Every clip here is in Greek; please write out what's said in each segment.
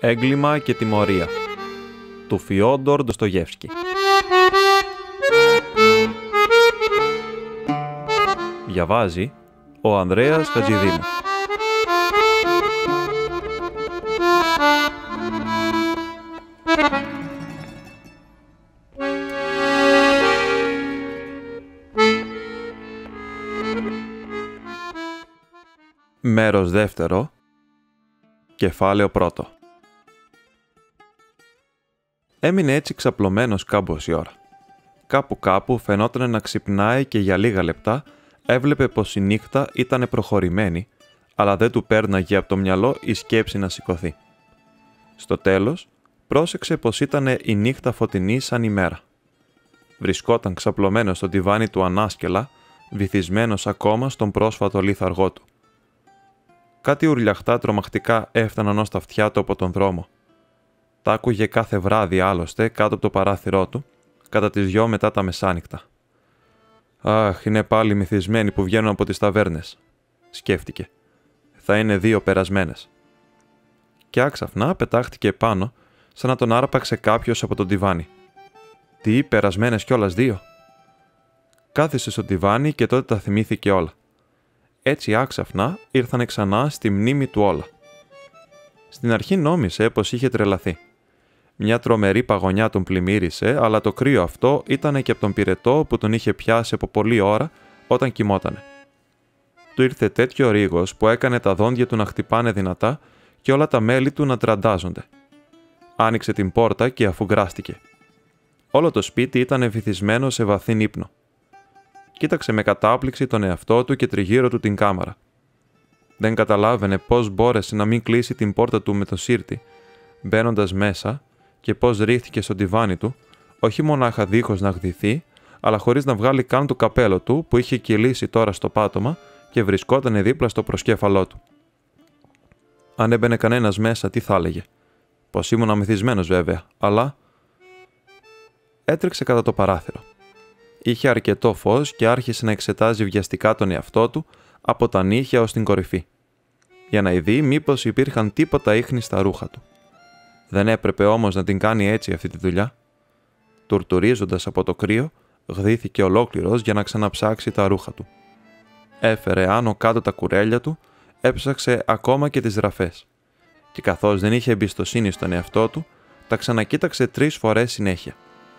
Έγκλημα και τιμωρία του Φιόντορ Ντοστογεύσκη. Διαβάζει ο Ανδρέας Χατζηδήμου. Μέρος δεύτερο, κεφάλαιο πρώτο. Έμεινε έτσι ξαπλωμένος κάμποση ώρα. Κάπου φαινόταν να ξυπνάει και για λίγα λεπτά έβλεπε πως η νύχτα ήταν προχωρημένη, αλλά δεν του πέρναγε από το μυαλό η σκέψη να σηκωθεί. Στο τέλος, πρόσεξε πως ήταν η νύχτα φωτεινή σαν η μέρα. Βρισκόταν ξαπλωμένος στο τιβάνι του ανάσκελα, βυθισμένος ακόμα στον πρόσφατο λίθαργό του. Κάτι ουρλιαχτά τρομακτικά έφταναν ως τα αυτιά του από τον δρόμο. Τα άκουγε κάθε βράδυ άλλωστε κάτω από το παράθυρό του, κατά τις 2 μετά τα μεσάνυχτα. «Αχ, είναι πάλι μυθισμένοι που βγαίνουν από τις ταβέρνες», σκέφτηκε. «Θα είναι 2 περασμένες». Και άξαφνα πετάχτηκε πάνω, σαν να τον άρπαξε κάποιος από τον τιβάνι. «Τι, περασμένες κιόλας 2». Κάθισε στο τιβάνι και τότε τα θυμήθηκε όλα. Έτσι άξαφνα ήρθανε ξανά στη μνήμη του όλα. Στην αρχή νόμισε πως είχε τρελαθεί. Μια τρομερή παγωνιά τον πλημμύρισε, αλλά το κρύο αυτό ήταν και από τον πυρετό που τον είχε πιάσει από πολλή ώρα όταν κοιμότανε. Του ήρθε τέτοιο ρίγος που έκανε τα δόντια του να χτυπάνε δυνατά και όλα τα μέλη του να τραντάζονται. Άνοιξε την πόρτα και αφουγκράστηκε. Όλο το σπίτι ήταν βυθισμένο σε βαθύν ύπνο. Κοίταξε με κατάπληξη τον εαυτό του και τριγύρω του την κάμαρα. Δεν καταλάβαινε πώς μπόρεσε να μην κλείσει την πόρτα του με το σύρτη, μπαίνοντας μέσα, και πώς ρίχθηκε στο τιβάνι του, όχι μονάχα δίχως να γδυθεί, αλλά χωρίς να βγάλει καν το καπέλο του που είχε κυλήσει τώρα στο πάτωμα και βρισκότανε δίπλα στο προσκέφαλό του. Αν έμπαινε κανένας μέσα, τι θα έλεγε? Πως ήμουν αμυθισμένος βέβαια, αλλά... Έτρεξε κατά το παράθυρο. Είχε αρκετό φως και άρχισε να εξετάζει βιαστικά τον εαυτό του από τα νύχια ως την κορυφή, για να δει μήπως υπήρχαν τίποτα ίχνη στα ρούχα του. Δεν έπρεπε όμως να την κάνει έτσι αυτή τη δουλειά. Τουρτουρίζοντας από το κρύο, γδύθηκε ολόκληρος για να ξαναψάξει τα ρούχα του. Έφερε άνω κάτω τα κουρέλια του, έψαξε ακόμα και τις ραφές. Και καθώς δεν είχε εμπιστοσύνη στον εαυτό του, τα ξανακοίταξε 3 φορές συνέχεια.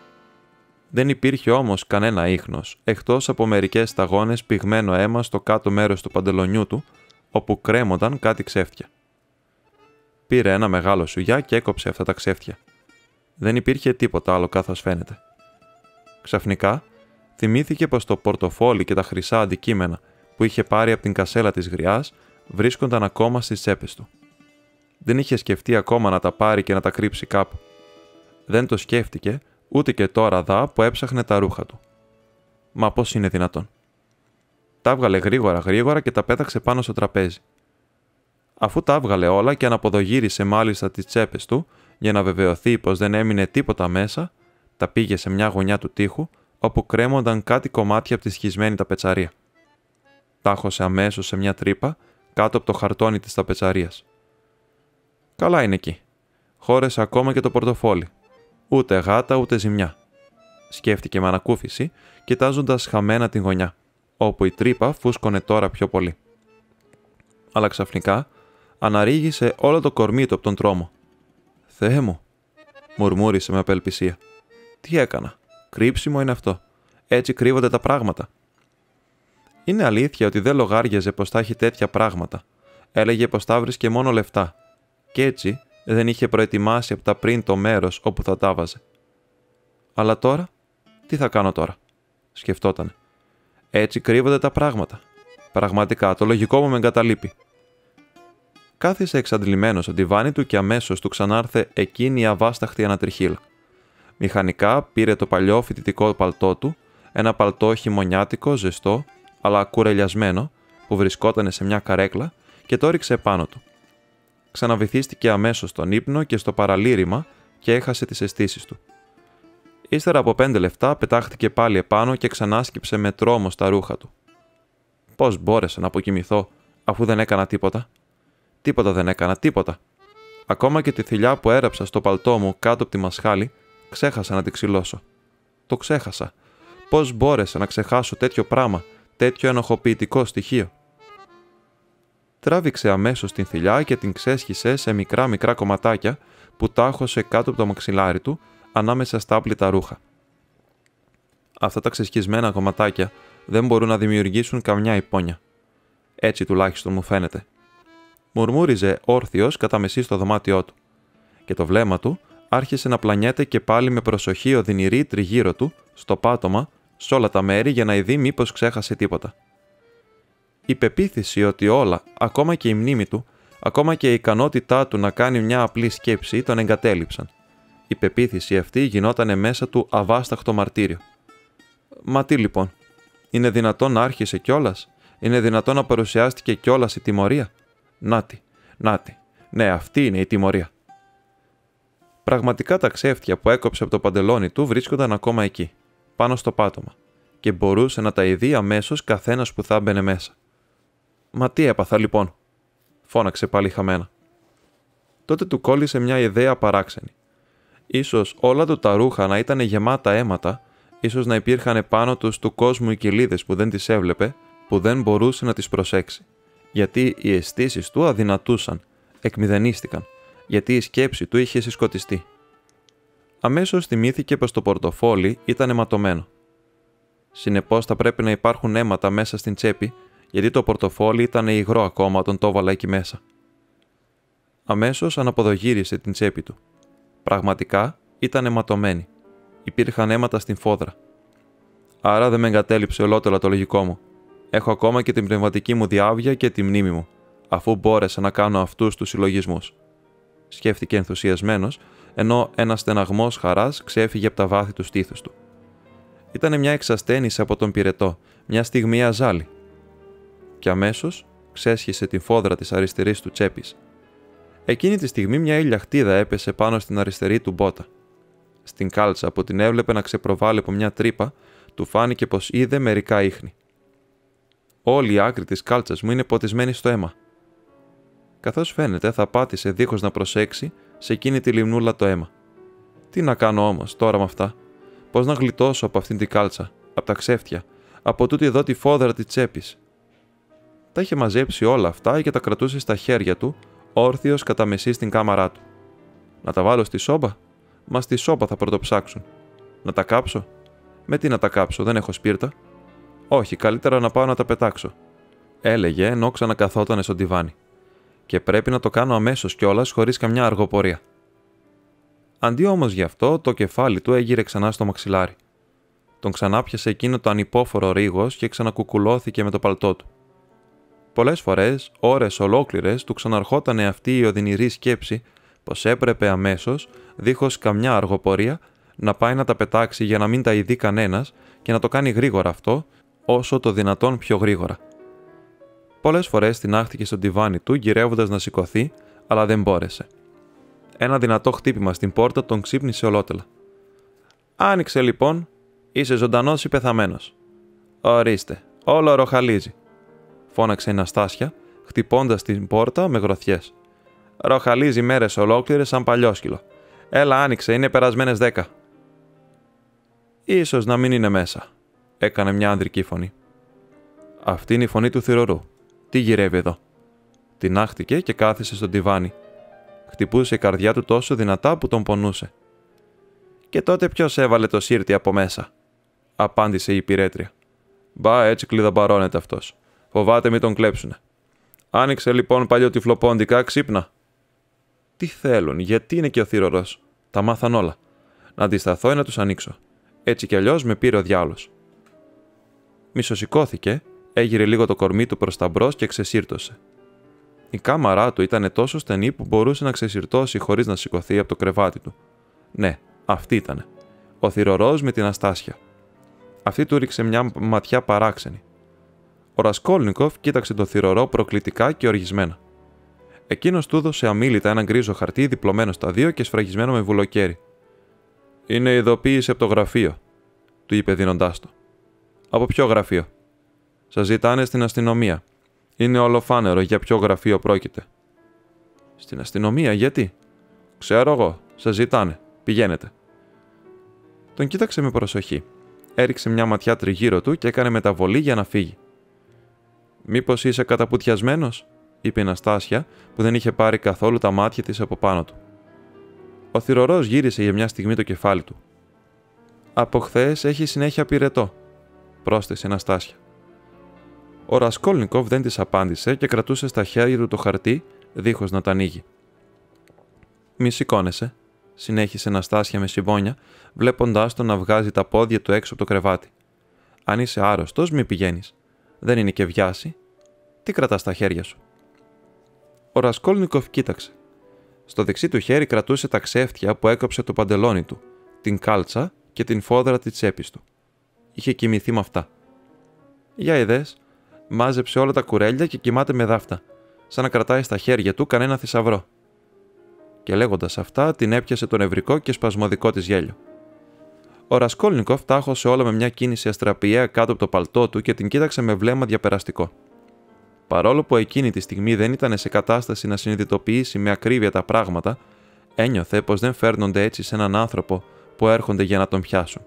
Δεν υπήρχε όμως κανένα ίχνος, εκτός από μερικές σταγόνες πυγμένο αίμα στο κάτω μέρος του παντελονιού του, όπου κρέμονταν κάτι ξέφτια. Πήρε ένα μεγάλο σουγιά και έκοψε αυτά τα ξέφτια. Δεν υπήρχε τίποτα άλλο καθώς φαίνεται. Ξαφνικά, θυμήθηκε πως το πορτοφόλι και τα χρυσά αντικείμενα που είχε πάρει από την κασέλα της γριάς βρίσκονταν ακόμα στις τσέπες του. Δεν είχε σκεφτεί ακόμα να τα πάρει και να τα κρύψει κάπου. Δεν το σκέφτηκε ούτε και τώρα δα που έψαχνε τα ρούχα του. Μα πώς είναι δυνατόν? Τα έβγαλε γρήγορα και τα πέταξε πάνω στο τραπέζι. Αφού τα έβγαλε όλα και αναποδογύρισε μάλιστα τις τσέπες του για να βεβαιωθεί πως δεν έμεινε τίποτα μέσα, τα πήγε σε μια γωνιά του τοίχου όπου κρέμονταν κάτι κομμάτια από τη σχισμένη ταπετσαρία. Τα χώσε αμέσως σε μια τρύπα κάτω από το χαρτόνι της ταπετσαρίας. Καλά είναι εκεί. Χώρεσε ακόμα και το πορτοφόλι. Ούτε γάτα ούτε ζημιά, σκέφτηκε με ανακούφιση, κοιτάζοντας χαμένα την γωνιά, όπου η τρύπα φούσκωνε τώρα πιο πολύ. Αλλά ξαφνικά αναρρίγησε όλο το κορμί του από τον τρόμο. «Θεέ μου», μουρμούρισε με απελπισία. «Τι έκανα? Κρύψιμο είναι αυτό. Έτσι κρύβονται τα πράγματα». Είναι αλήθεια ότι δεν λογάριαζε πως θα έχει τέτοια πράγματα. Έλεγε πως θα βρίσκε μόνο λεφτά. Και έτσι δεν είχε προετοιμάσει από τα πριν το μέρος όπου θα τα βάζε. Αλλά τώρα, τι θα κάνω τώρα? Σκεφτότανε. Έτσι κρύβονται τα πράγματα. Πραγματικά, το λογικό μου με εγκαταλείπει. Κάθισε εξαντλημένος στο τιβάνι του και αμέσως του ξανάρθε εκείνη η αβάσταχτη ανατριχύλα. Μηχανικά πήρε το παλιό φοιτητικό παλτό του, ένα παλτό χειμωνιάτικο, ζεστό, αλλά κουρελιασμένο, που βρισκόταν σε μια καρέκλα, και το ρίξε πάνω του. Ξαναβυθίστηκε αμέσως στον ύπνο και στο παραλήρημα και έχασε τις αισθήσεις του. Ύστερα από 5 λεπτά πετάχτηκε πάλι επάνω και ξανάσκυψε με τρόμο στα ρούχα του. Πώς μπόρεσα να αποκοιμηθώ, αφού δεν έκανα τίποτα? Τίποτα δεν έκανα, τίποτα. Ακόμα και τη θηλιά που έραψα στο παλτό μου κάτω από τη μασχάλη, ξέχασα να τη ξυλώσω. Το ξέχασα. Πώς μπόρεσα να ξεχάσω τέτοιο πράγμα, τέτοιο ενοχοποιητικό στοιχείο? Τράβηξε αμέσως την θηλιά και την ξέσχισε σε μικρά κομματάκια που τάχωσε κάτω από το μαξιλάρι του, ανάμεσα στα άπλυτα ρούχα. Αυτά τα ξεσχισμένα κομματάκια δεν μπορούν να δημιουργήσουν καμιά υπόνοια. Έτσι τουλάχιστον μου φαίνεται. Μουρμούριζε όρθιος κατά μεσή στο δωμάτιό του, και το βλέμμα του άρχισε να πλανιέται και πάλι με προσοχή οδυνηρή τριγύρω του, στο πάτωμα, σε όλα τα μέρη για να ειδεί μήπως ξέχασε τίποτα. Η πεποίθηση ότι όλα, ακόμα και η μνήμη του, ακόμα και η ικανότητά του να κάνει μια απλή σκέψη, τον εγκατέλειψαν. Η πεποίθηση αυτή γινότανε μέσα του αβάσταχτο μαρτύριο. Μα τι λοιπόν, είναι δυνατόν να άρχισε κιόλας? Είναι δυνατόν να παρουσιάστηκε κιόλας η τιμωρία? Νάτι. Ναι, αυτή είναι η τιμωρία. Πραγματικά τα ξέφτια που έκοψε από το παντελόνι του βρίσκονταν ακόμα εκεί, πάνω στο πάτωμα, και μπορούσε να τα ειδεί αμέσως καθένας που θα μπαινε μέσα. Μα τι έπαθα λοιπόν? Φώναξε πάλι χαμένα. Τότε του κόλλησε μια ιδέα παράξενη. Ίσως όλα του τα ρούχα να ήταν γεμάτα αίματα, ίσως να υπήρχαν επάνω τους του κόσμου οι κοιλίδες που δεν τις έβλεπε, που δεν μπορούσε να τις προσέξει. Γιατί οι αισθήσεις του αδυνατούσαν, εκμηδενίστηκαν, γιατί η σκέψη του είχε συσκοτιστεί. Αμέσως θυμήθηκε πως το πορτοφόλι ήταν αιματωμένο. Συνεπώς θα πρέπει να υπάρχουν αίματα μέσα στην τσέπη, γιατί το πορτοφόλι ήταν υγρό ακόμα όταν το έβαλα εκεί μέσα. Αμέσως αναποδογύρισε την τσέπη του. Πραγματικά ήταν αιματωμένη. Υπήρχαν αίματα στην φόδρα. Άρα δεν με εγκατέλειψε ολότελα το λογικό μου. Έχω ακόμα και την πνευματική μου διάβγεια και τη μνήμη μου, αφού μπόρεσα να κάνω αυτούς τους συλλογισμούς. Σκέφτηκε ενθουσιασμένος, ενώ ένας στεναγμός χαράς ξέφυγε από τα βάθη του στήθους του. Ήτανε μια εξασθένιση από τον πυρετό, μια στιγμή αζάλη. Και αμέσως ξέσχισε την φόδρα της αριστερής του τσέπης. Εκείνη τη στιγμή μια ηλιαχτίδα έπεσε πάνω στην αριστερή του μπότα. Στην κάλτσα που την έβλεπε να ξεπροβάλλει από μια τρύπα, του φάνηκε πως είδε μερικά ίχνη. Όλη η άκρη της κάλτσας μου είναι ποτισμένη στο αίμα. Καθώς φαίνεται, θα πάτησε δίχως να προσέξει σε εκείνη τη λιμνούλα το αίμα. Τι να κάνω όμως τώρα με αυτά? Πώς να γλιτώσω από αυτήν την κάλτσα, από τα ξέφτια, από τούτη εδώ τη φόδρα της τσέπης? Τα είχε μαζέψει όλα αυτά και τα κρατούσε στα χέρια του, όρθιος κατά μεσή στην κάμαρά του. Να τα βάλω στη σόμπα? Μα στη σόμπα θα πρωτοψάξουν. Να τα κάψω? Με τι να τα κάψω, δεν έχω σπίρτα. Όχι, καλύτερα να πάω να τα πετάξω, έλεγε ενώ ξανακαθότανε στο τιβάνι. Και πρέπει να το κάνω αμέσως κιόλας, χωρίς καμιά αργοπορία. Αντί όμως γι' αυτό, το κεφάλι του έγειρε ξανά στο μαξιλάρι. Τον ξανάπιασε εκείνο το ανυπόφορο ρίγος και ξανακουκουλώθηκε με το παλτό του. Πολλές φορές, ώρες ολόκληρες, του ξαναρχότανε αυτή η οδυνηρή σκέψη πως έπρεπε αμέσως, δίχως καμιά αργοπορία, να πάει να τα πετάξει για να μην τα ειδεί κανένας και να το κάνει γρήγορα αυτό, όσο το δυνατόν πιο γρήγορα. Πολλές φορές τινάχτηκε στο τιβάνι του, γυρεύοντας να σηκωθεί, αλλά δεν μπόρεσε. Ένα δυνατό χτύπημα στην πόρτα τον ξύπνησε ολότελα. «Άνοιξε λοιπόν, είσαι ζωντανός ή πεθαμένος?» «Ορίστε, όλο ροχαλίζει», φώναξε η Ναστάσια, χτυπώντας την πόρτα με γροθιές. «Ροχαλίζει μέρες ολόκληρες σαν παλιόσκυλο. Έλα, άνοιξε, είναι περασμένες 10. «Ίσως να μην είναι μέσα», έκανε μια ανδρική φωνή. «Αυτή είναι η φωνή του θυρωρού. Τι γυρεύει εδώ?» Τινάχτηκε και κάθισε στο τιβάνι. Χτυπούσε η καρδιά του τόσο δυνατά που τον πονούσε. «Και τότε ποιος έβαλε το σύρτη από μέσα?» απάντησε η υπηρέτρια. «Μπα, έτσι κλειδαμπαρώνεται αυτός. Φοβάται μη τον κλέψουνε. Άνοιξε λοιπόν παλιοτυφλοπόντικα, ξύπνα». «Τι θέλουν, γιατί είναι και ο θυρωρός? Τα μάθαν όλα. Να αντισταθώ ή να τους ανοίξω. Έτσι κι αλλιώς με πήρε ο διάολος». Μισοσηκώθηκε, έγειρε λίγο το κορμί του προς τα μπρος και ξεσύρτωσε. Η κάμαρά του ήταν τόσο στενή που μπορούσε να ξεσυρτώσει χωρίς να σηκωθεί από το κρεβάτι του. Ναι, αυτή ήτανε. Ο θυρωρός με την Αστάσια. Αυτή του ρίξε μια ματιά παράξενη. Ο Ρασκόλνικοφ κοίταξε το θυρωρό προκλητικά και οργισμένα. Εκείνος του έδωσε αμίλητα ένα γκρίζο χαρτί διπλωμένο στα δύο και σφραγισμένο με βουλοκαίρι. «Είναι ειδοποίηση από το γραφείο», του είπε δίνοντάς το. «Από ποιο γραφείο?» «Σας ζητάνε στην αστυνομία. Είναι ολοφάνερο για ποιο γραφείο πρόκειται». Στην αστυνομία, γιατί? Ξέρω εγώ, σας ζητάνε. Πηγαίνετε. Τον κοίταξε με προσοχή. Έριξε μια ματιά τριγύρω του και έκανε μεταβολή για να φύγει. «Μήπως είσαι καταπουτιασμένος?» είπε η Ναστάσια, που δεν είχε πάρει καθόλου τα μάτια της από πάνω του. Ο θυρωρός γύρισε για μια στιγμή το κεφάλι του. «Από χθες έχει συνέχεια πυρετό», πρόσθεσε η Ναστάσια. Ο Ρασκόλνικοφ δεν της απάντησε και κρατούσε στα χέρια του το χαρτί, δίχως να τα ανοίγει. «Μη σηκώνεσαι», συνέχισε η Ναστάσια με συμπόνια, βλέποντάς τον να βγάζει τα πόδια του έξω από το κρεβάτι. «Αν είσαι άρρωστος, μη πηγαίνεις. Δεν είναι και βιάση. Τι κρατάς στα χέρια σου?» Ο Ρασκόλνικοφ κοίταξε. Στο δεξί του χέρι κρατούσε τα ξέφτια που έκοψε το παντελόνι του, την κάλτσα και την φόδρα της τσέπης του. Είχε κοιμηθεί με αυτά. «Για είδες», μάζεψε όλα τα κουρέλια και κοιμάται με δάφτα, σαν να κρατάει στα χέρια του κανένα θησαυρό. Και λέγοντας αυτά, την έπιασε το νευρικό και σπασμωδικό της γέλιο. Ο Ρασκόλνικοφ τάχωσε όλα με μια κίνηση αστραπιαία κάτω από το παλτό του και την κοίταξε με βλέμμα διαπεραστικό. Παρόλο που εκείνη τη στιγμή δεν ήταν σε κατάσταση να συνειδητοποιήσει με ακρίβεια τα πράγματα, ένιωθε πως δεν φέρνονται έτσι σε έναν άνθρωπο που έρχονται για να τον πιάσουν.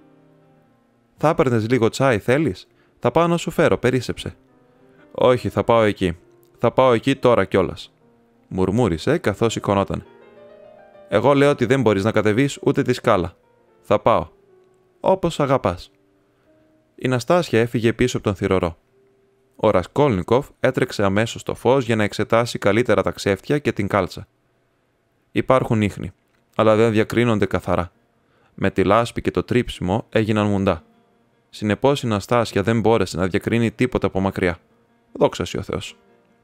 «Θα έπαιρνες λίγο τσάι, θέλεις? Θα πάω να σου φέρω», περίσσεψε. «Όχι, θα πάω εκεί. Θα πάω εκεί τώρα κιόλας», μουρμούρισε καθώς σηκωνόταν. «Εγώ λέω ότι δεν μπορείς να κατεβείς ούτε τη σκάλα. Θα πάω. Όπως αγαπάς». Η Ναστάσια έφυγε πίσω από τον θυρωρό. Ο Ρασκόλνικοφ έτρεξε αμέσως στο φως για να εξετάσει καλύτερα τα ξέφτια και την κάλτσα. Υπάρχουν ίχνη, αλλά δεν διακρίνονται καθαρά. Με τη λάσπη και το τρίψιμο έγιναν μουντά. Συνεπώς η Ναστάσια δεν μπόρεσε να διακρίνει τίποτα από μακριά. Δόξα σοι ο Θεός.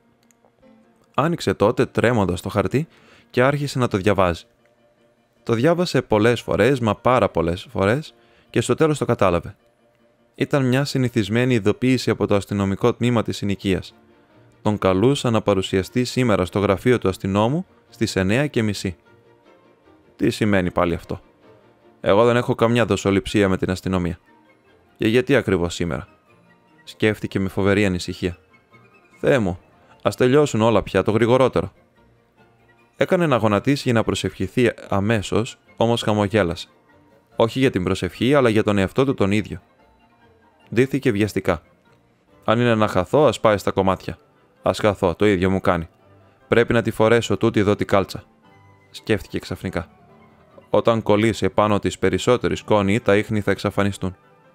Άνοιξε τότε τρέμοντας το χαρτί και άρχισε να το διαβάζει. Το διάβασε πολλές φορές, μα πάρα πολλές φορές, και στο τέλος το κατάλαβε. Ήταν μια συνηθισμένη ειδοποίηση από το αστυνομικό τμήμα της συνοικίας. Τον καλούσαν να παρουσιαστεί σήμερα στο γραφείο του αστυνόμου στις 9:30. Τι σημαίνει πάλι αυτό? Εγώ δεν έχω καμιά δοσοληψία με την αστυνομία. Και γιατί ακριβώς σήμερα? Σκέφτηκε με φοβερή ανησυχία. Θεέ μου, ας τελειώσουν όλα πια το γρηγορότερο. Έκανε να γονατίσει για να προσευχηθεί αμέσως, όμως χαμογέλασε. Όχι για την προσευχή, αλλά για τον εαυτό του τον ίδιο. Ντύθηκε βιαστικά. Αν είναι να χαθώ, ας πάει στα κομμάτια. Ας χαθώ, το ίδιο μου κάνει. Πρέπει να τη φορέσω τούτη εδώ τη κάλτσα. Σκέφτηκε ξαφνικά. Όταν κολλήσει επάνω της περισσότερη σκόνη, τα ίχνη θα εξαφανιστούν.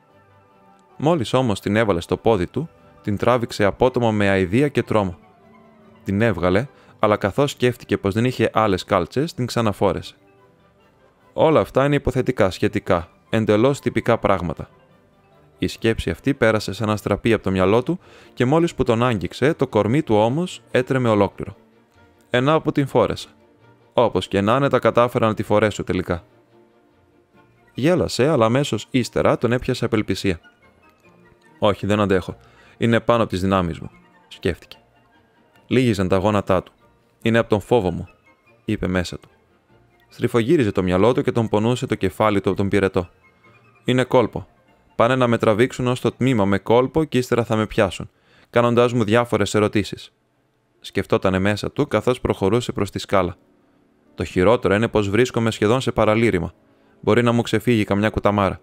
Μόλις όμως την έβαλε στο πόδι του, την τράβηξε απότομα με αηδία και τρόμο. Την έβγαλε, αλλά καθώς σκέφτηκε πως δεν είχε άλλες κάλτσες, την ξαναφόρεσε. Όλα αυτά είναι υποθετικά, σχετικά, εντελώς τυπικά πράγματα. Η σκέψη αυτή πέρασε σαν αστραπή από το μυαλό του και μόλις που τον άγγιξε, το κορμί του όμως έτρεμε ολόκληρο. Ενά που την φόρεσα. Όπως και να είναι, τα κατάφερα να τη φορέσω τελικά. Γέλασε, αλλά αμέσως ύστερα τον έπιασε απελπισία. Όχι, δεν αντέχω. Είναι πάνω από τις δυνάμεις μου, σκέφτηκε. Λίγιζαν τα γόνατά του. Είναι από τον φόβο μου, είπε μέσα του. Στριφογύριζε το μυαλό του και τον πονούσε το κεφάλι του από τον πυρετό. Είναι κόλπο. Πάνε να με τραβήξουν ως το τμήμα με κόλπο και ύστερα θα με πιάσουν, κάνοντάς μου διάφορες ερωτήσεις. Σκεφτότανε μέσα του καθώς προχωρούσε προς τη σκάλα. Το χειρότερο είναι πως βρίσκομαι σχεδόν σε παραλήρημα. Μπορεί να μου ξεφύγει καμιά κουταμάρα.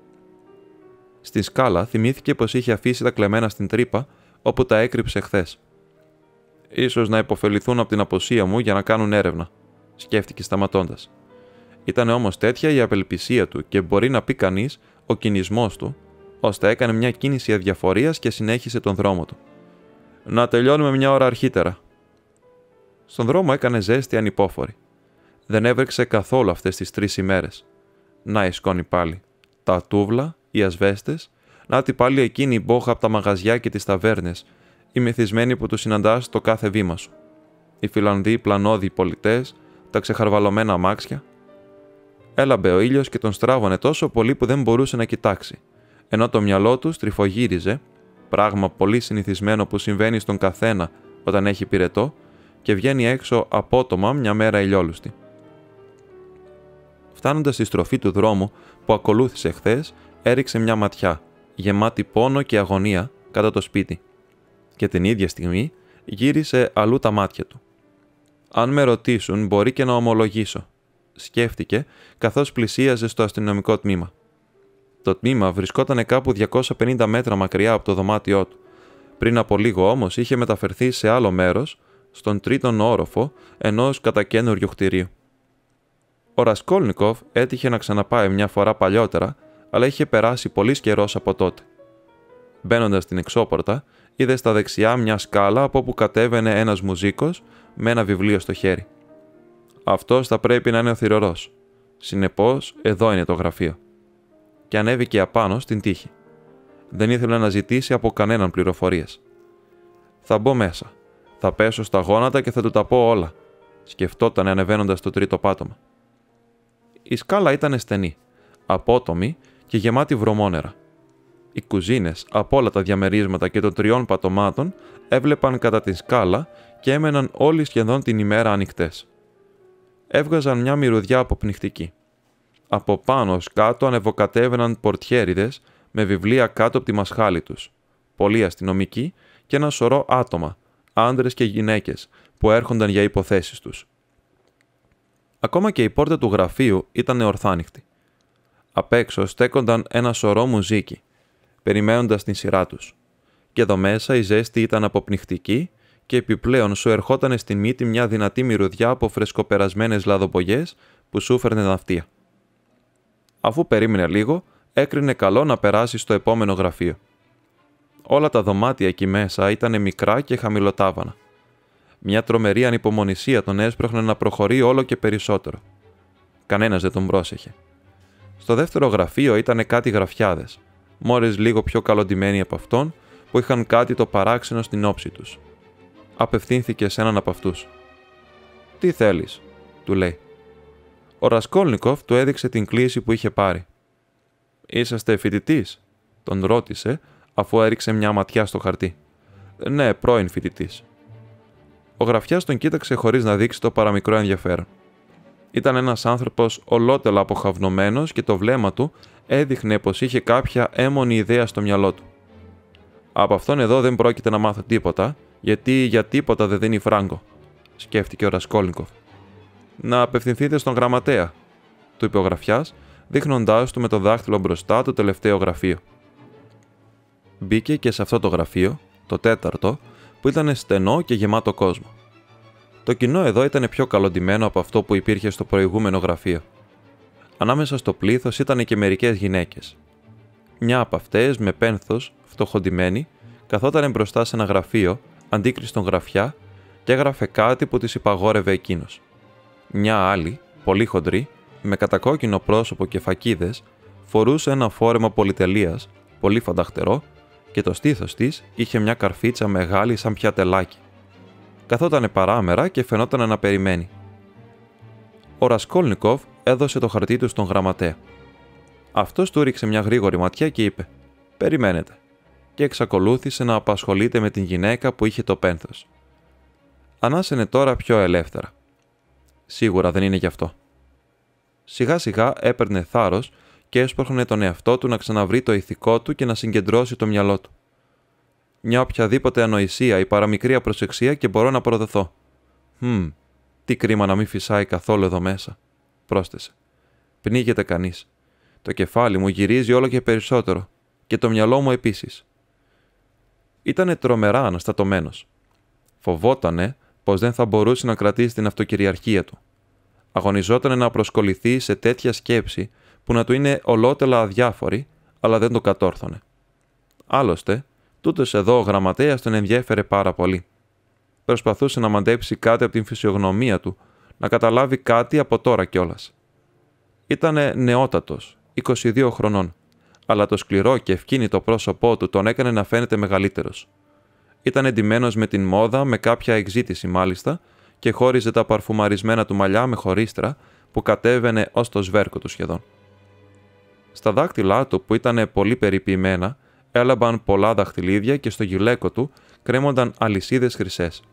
Στην σκάλα θυμήθηκε πως είχε αφήσει τα κλεμμένα στην τρύπα όπου τα έκρυψε χθες. Ίσως να υποφεληθούν από την αποσία μου για να κάνουν έρευνα, σκέφτηκε σταματώντας. Ήταν όμως τέτοια η απελπισία του και μπορεί να πει κανείς ο κινησμός του, ώστε έκανε μια κίνηση αδιαφορίας και συνέχισε τον δρόμο του. Να τελειώνουμε μια ώρα αρχίτερα. Στον δρόμο έκανε ζέστη ανυπόφορη. Δεν έβρεξε καθόλου αυτές τις 3 ημέρες. Να η σκόνη πάλι. Τα τούβλα, οι ασβέστες, να τη πάλι εκείνη η μπόχα από τα μαγαζιά και τις ταβέρνες, οι μεθυσμένοι που του συναντάς στο κάθε βήμα σου. Οι Φιλανδοί πλανόδιοι πολιτές, τα ξεχαρβαλωμένα αμάξια. Έλαμπε ο ήλιος και τον στράβωνε τόσο πολύ που δεν μπορούσε να κοιτάξει, ενώ το μυαλό του στριφογύριζε, πράγμα πολύ συνηθισμένο που συμβαίνει στον καθένα όταν έχει πυρετό, και βγαίνει έξω απότομα μια μέρα ηλιόλουστη. Φτάνοντας στη στροφή του δρόμου που ακολούθησε χθες, έριξε μια ματιά, γεμάτη πόνο και αγωνία, κατά το σπίτι, και την ίδια στιγμή γύρισε αλλού τα μάτια του. «Αν με ρωτήσουν, μπορεί και να ομολογήσω», σκέφτηκε καθώς πλησίαζε στο αστυνομικό τμήμα. Το τμήμα βρισκόταν κάπου 250 μέτρα μακριά από το δωμάτιό του. Πριν από λίγο όμως είχε μεταφερθεί σε άλλο μέρος, στον τρίτον όροφο ενός κατακαίνουριου κτηρίου. Ο Ρασκόλνικοφ έτυχε να ξαναπάει μια φορά παλιότερα, αλλά είχε περάσει πολύς καιρός από τότε. Μπαίνοντας στην εξώπορτα, είδε στα δεξιά μια σκάλα από όπου κατέβαινε ένας μουζίκος με ένα βιβλίο στο χέρι. «Αυτός θα πρέπει να είναι ο θυρωρός. Συνεπώς, εδώ είναι το γραφείο». Και ανέβηκε απάνω στην τύχη. Δεν ήθελε να ζητήσει από κανέναν πληροφορίες. «Θα μπω μέσα. Θα πέσω στα γόνατα και θα του τα πω όλα», σκεφτόταν ανεβαίνοντας στο τρίτο πάτωμα. Η σκάλα ήταν στενή, απότομη και γεμάτη βρωμόνερα. Οι κουζίνες από όλα τα διαμερίσματα και των 3 πατωμάτων έβλεπαν κατά την σκάλα και έμεναν όλοι σχεδόν την ημέρα ανοιχτές. Έβγαζαν μια μυρωδιά αποπνιχτική. Από πάνω ως κάτω ανεβοκατέβαιναν πορτιέριδες με βιβλία κάτω από τη μασχάλη τους, πολλοί αστυνομικοί και ένα σωρό άτομα, άντρες και γυναίκες, που έρχονταν για υποθέσεις τους. Ακόμα και η πόρτα του γραφείου ήταν ορθάνυχτη. Απ' έξω στέκονταν ένα σωρό μουζίκοι, περιμένοντας την σειρά τους. Και εδώ μέσα η ζέστη ήταν αποπνιχτική και επιπλέον σου ερχόταν στην μύτη μια δυνατή μυρωδιά από φρεσκοπερασμένες λαδοπογιές που σου φέρνε ναυτία. Αφού περίμενε λίγο, έκρινε καλό να περάσει στο επόμενο γραφείο. Όλα τα δωμάτια εκεί μέσα ήταν μικρά και χαμηλοτάβανα. Μια τρομερή ανυπομονησία τον έσπρωχνε να προχωρεί όλο και περισσότερο. Κανένας δεν τον πρόσεχε. Στο δεύτερο γραφείο ήταν κάτι γραφιάδες, μόλις λίγο πιο καλοντημένοι από αυτόν, που είχαν κάτι το παράξενο στην όψη τους. Απευθύνθηκε σε έναν από αυτούς. «Τι θέλεις?» του λέει. Ο Ρασκόλνικοφ του έδειξε την κλίση που είχε πάρει. «Είσαστε φοιτητής?» τον ρώτησε, αφού έριξε μια ματιά στο χαρτί. «Ναι, πρώην φοιτητής». Ο γραφιάς τον κοίταξε χωρίς να δείξει το παραμικρό ενδιαφέρον. Ήταν ένας άνθρωπος ολότελα αποχαυνομένος και το βλέμμα του έδειχνε πως είχε κάποια έμμονη ιδέα στο μυαλό του. «Από αυτόν εδώ δεν πρόκειται να μάθω τίποτα, γιατί για τίποτα δεν δίνει φράγκο», σκέφτηκε ο Ρασκόλνικοφ. «Να απευθυνθείτε στον γραμματέα», του είπε ο γραφιάς, δείχνοντάς του με το δάχτυλο μπροστά το τελευταίο γραφείο. Μπήκε και σε αυτό το γραφείο, το τέταρτο, που ήταν στενό και γεμάτο κόσμο. Το κοινό εδώ ήταν πιο καλοντημένο από αυτό που υπήρχε στο προηγούμενο γραφείο. Ανάμεσα στο πλήθος ήταν και μερικές γυναίκες. Μια από αυτές, με πένθος, φτωχοντημένη, καθόταν μπροστά σε ένα γραφείο, αντίκριστον γραφιά, και έγραφε κάτι που της υπαγόρευε εκείνος. Μια άλλη, πολύ χοντρή, με κατακόκκινο πρόσωπο και φακίδες, φορούσε ένα φόρεμα πολυτελείας, πολύ φανταχτερό, και το στήθος της είχε μια καρφίτσα μεγάλη σαν πιατελάκι. Καθότανε παράμερα και φαινόταν να περιμένει. Ο Ρασκόλνικοφ έδωσε το χαρτί του στον γραμματέα. Αυτός του ρίξε μια γρήγορη ματιά και είπε «Περιμένετε», και εξακολούθησε να απασχολείται με την γυναίκα που είχε το πένθος. Ανάσαινε τώρα πιο ελεύθερα. Σίγουρα δεν είναι γι' αυτό. Σιγά σιγά έπαιρνε θάρρος και έσπροχνε τον εαυτό του να ξαναβρει το ηθικό του και να συγκεντρώσει το μυαλό του. «Μια οποιαδήποτε ανοησία ή παραμικρή απροσεξία και μπορώ να προδοθώ. Τι κρίμα να μην φυσάει καθόλου εδώ μέσα», πρόσθεσε. «Πνίγεται κανείς. Το κεφάλι μου γυρίζει όλο και περισσότερο και το μυαλό μου επίσης». Ήτανε τρομερά αναστατωμένος. Φοβότανε πως δεν θα μπορούσε να κρατήσει την αυτοκυριαρχία του. Αγωνιζότανε να προσκοληθεί σε τέτοια σκέψη που να του είναι ολότελα αδιάφορη, αλλά δεν το κατόρθωνε. Άλλωστε, τούτος εδώ ο γραμματέας τον ενδιέφερε πάρα πολύ. Προσπαθούσε να μαντέψει κάτι από την φυσιογνωμία του, να καταλάβει κάτι από τώρα κιόλας. Ήτανε νεότατος, 22 χρονών, αλλά το σκληρό και ευκίνητο πρόσωπό του τον έκανε να φαίνεται μεγαλύτερος. Ήταν εντυμένος με την μόδα, με κάποια εξζήτηση μάλιστα, και χώριζε τα παρφουμαρισμένα του μαλλιά με χωρίστρα που κατέβαινε ως το σβέρκο του σχεδόν. Στα δάχτυλά του, που ήταν πολύ περιποιημένα, έλαμπαν πολλά δαχτυλίδια και στο γυλαίκο του κρέμονταν αλυσίδες χρυσές.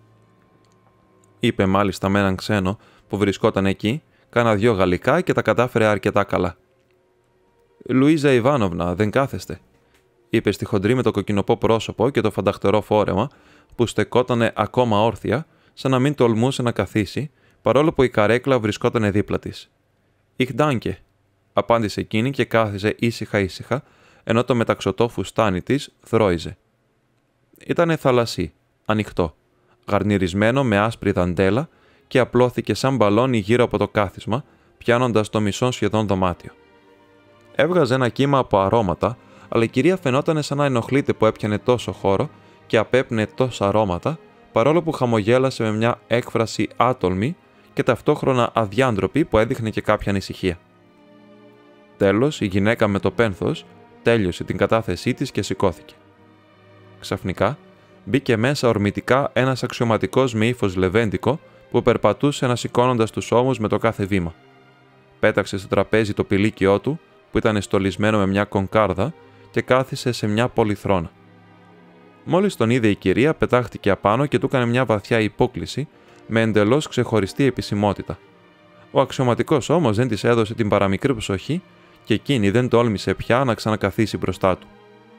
Είπε μάλιστα με έναν ξένο που βρισκόταν εκεί, κάνα 2 γαλλικά και τα κατάφερε αρκετά καλά. «Λουίζα Ιβάνοβνα, δεν κάθεστε», είπε στη χοντρή με το κοκκινοπό πρόσωπο και το φανταχτερό φόρεμα που στεκότανε ακόμα όρθια, σαν να μην τολμούσε να καθίσει, παρόλο που η καρέκλα βρισκόταν δίπλα της. «Ich danke», απάντησε εκείνη και κάθισε ήσυχα, ενώ το μεταξωτό φουστάνι της θρώιζε. Ήτανε θαλασσί, ανοιχτό, γαρνιρισμένο με άσπρη δαντέλα και απλώθηκε σαν μπαλόνι γύρω από το κάθισμα, πιάνοντας το μισό σχεδόν δωμάτιο. Έβγαζε ένα κύμα από αρώματα, αλλά η κυρία φαινόταν σαν να ενοχλείται που έπιανε τόσο χώρο και απέπνε τόσα αρώματα, παρόλο που χαμογέλασε με μια έκφραση άτολμη και ταυτόχρονα αδιάντροπη που έδειχνε και κάποια ανησυχία. Τέλος, η γυναίκα με το πένθος τέλειωσε την κατάθεσή της και σηκώθηκε. Ξαφνικά, μπήκε μέσα ορμητικά ένας αξιωματικός με ύφος λεβέντικο που περπατούσε ανασηκώνοντας τους ώμους με το κάθε βήμα. Πέταξε στο τραπέζι το πηλίκιό του, που ήταν στολισμένο με μια κονκάρδα, και κάθισε σε μια πολυθρόνα. Μόλις τον είδε η κυρία, πετάχτηκε απάνω και του έκανε μια βαθιά υπόκλιση με εντελώς ξεχωριστή επισημότητα. Ο αξιωματικός όμως δεν της έδωσε την παραμικρή προσοχή και εκείνη δεν τόλμησε πια να ξανακαθίσει μπροστά του.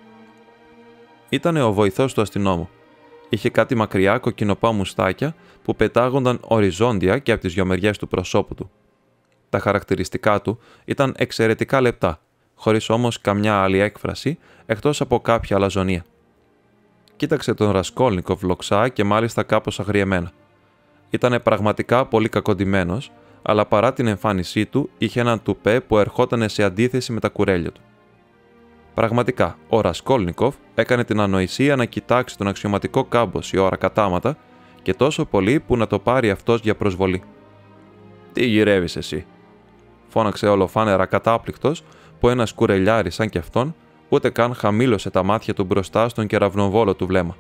Ήτανε ο βοηθός του αστυνόμου. Είχε κάτι μακριά κοκκινοπά μουστάκια που πετάγονταν οριζόντια και από τις δυο μεριές του προσώπου του. Τα χαρακτηριστικά του ήταν εξαιρετικά λεπτά, χωρίς όμως καμιά άλλη έκφραση εκτός από κάποια αλαζονία. Κοίταξε τον Ρασκόλνικοφ λοξά και μάλιστα κάπως αγριεμένα. Ήτανε πραγματικά πολύ κακοντυμένος, αλλά παρά την εμφάνισή του είχε έναν τουπέ που ερχότανε σε αντίθεση με τα κουρέλια του. Πραγματικά, ο Ρασκόλνικοφ έκανε την ανοησία να κοιτάξει τον αξιωματικό κάμποση ώρα κατάματα και τόσο πολύ που να το πάρει αυτός για προσβολή. «Τι γυρεύεις εσύ», φώναξε ολοφάνερα κατάπληκτος που ένας κουρελιάρης σαν κι αυτόν ούτε καν χαμήλωσε τα μάτια του μπροστά στον κεραυνοβόλο του βλέμμα.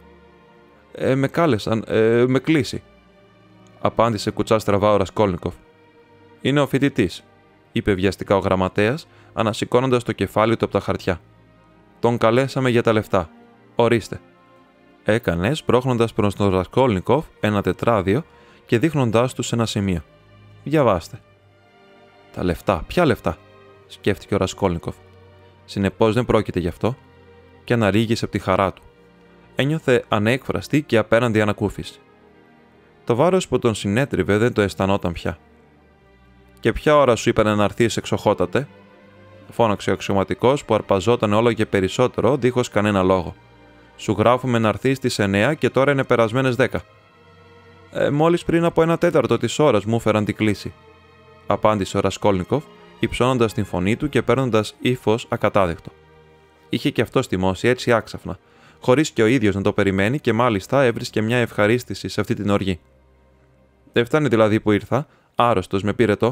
Με κάλεσαν, με κλείσει», απάντησε κουτσά στραβά ο Ρασκόλνικοφ. «Είναι ο φοιτητής», είπε βιαστικά ο γραμματέας, ανασηκώνοντας το κεφάλι του από τα χαρτιά. «Τον καλέσαμε για τα λεφτά. Ορίστε», έκανε σπρώχνοντας προς τον Ρασκόλνικοφ ένα τετράδιο και δείχνοντάς του σε ένα σημείο. «Διαβάστε». «Τα λεφτά, ποια λεφτά?» σκέφτηκε ο Ρασκόλνικοφ. Συνεπώς δεν πρόκειται γι' αυτό, και αναρρίγησε από τη χαρά του. Ένιωθε ανέκφραστη και απέραντη ανακούφιση. Το βάρος που τον συνέτριβε δεν το αισθανόταν πια. «Και ποια ώρα σου είπανε να έρθεις, εξοχότατε?» φώναξε ο αξιωματικός που αρπαζόταν όλο και περισσότερο δίχως κανένα λόγο. «Σου γράφουμε να έρθεις στις 9 και τώρα είναι περασμένες 10. Μόλις πριν από 1/4 της ώρας μου έφεραν την κλήση», απάντησε ο Ρασκόλνικοφ, υψώνοντας την φωνή του και παίρνοντας ύφος ακατάδεκτο. Είχε και αυτό θυμώσει έτσι άξαφνα, χωρίς και ο ίδιος να το περιμένει και μάλιστα έβρισκε μια ευχαρίστηση σε αυτή την οργή. «Δεν φτάνει δηλαδή που ήρθα, άρρωστος με πήρετο?»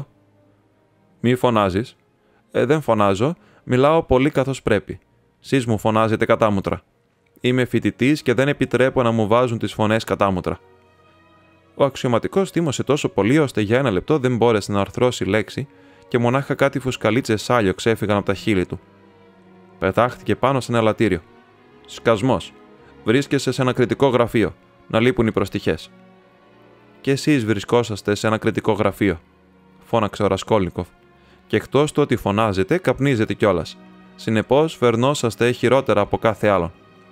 «Μη φωνάζεις». «Δεν φωνάζω, μιλάω πολύ καθώς πρέπει. Σεις μου φωνάζετε κατάμουτρα. Είμαι φοιτητής και δεν επιτρέπω να μου βάζουν τις φωνές κατάμουτρα». Ο αξιωματικός θύμωσε τόσο πολύ ώστε για ένα λεπτό δεν μπόρεσε να αρθρώσει λέξη και μονάχα κάτι φουσκαλίτσες σάλιο ξέφυγαν από τα χείλη του. Πετάχτηκε πάνω σε ένα ελαττήριο. «Σκασμός. Βρίσκεσαι σε ένα κριτικό γραφείο. Να λείπουν οι προστιχές». «Και εσείς βρισκόσαστε σε ένα κριτικό γραφείο», φώναξε ο Ρασκόλνικοφ. «Και εκτός του ότι φωνάζετε, καπνίζετε κιόλας. Συνεπώς, φερνόσαστε χειρότερα από κάθε άλλον».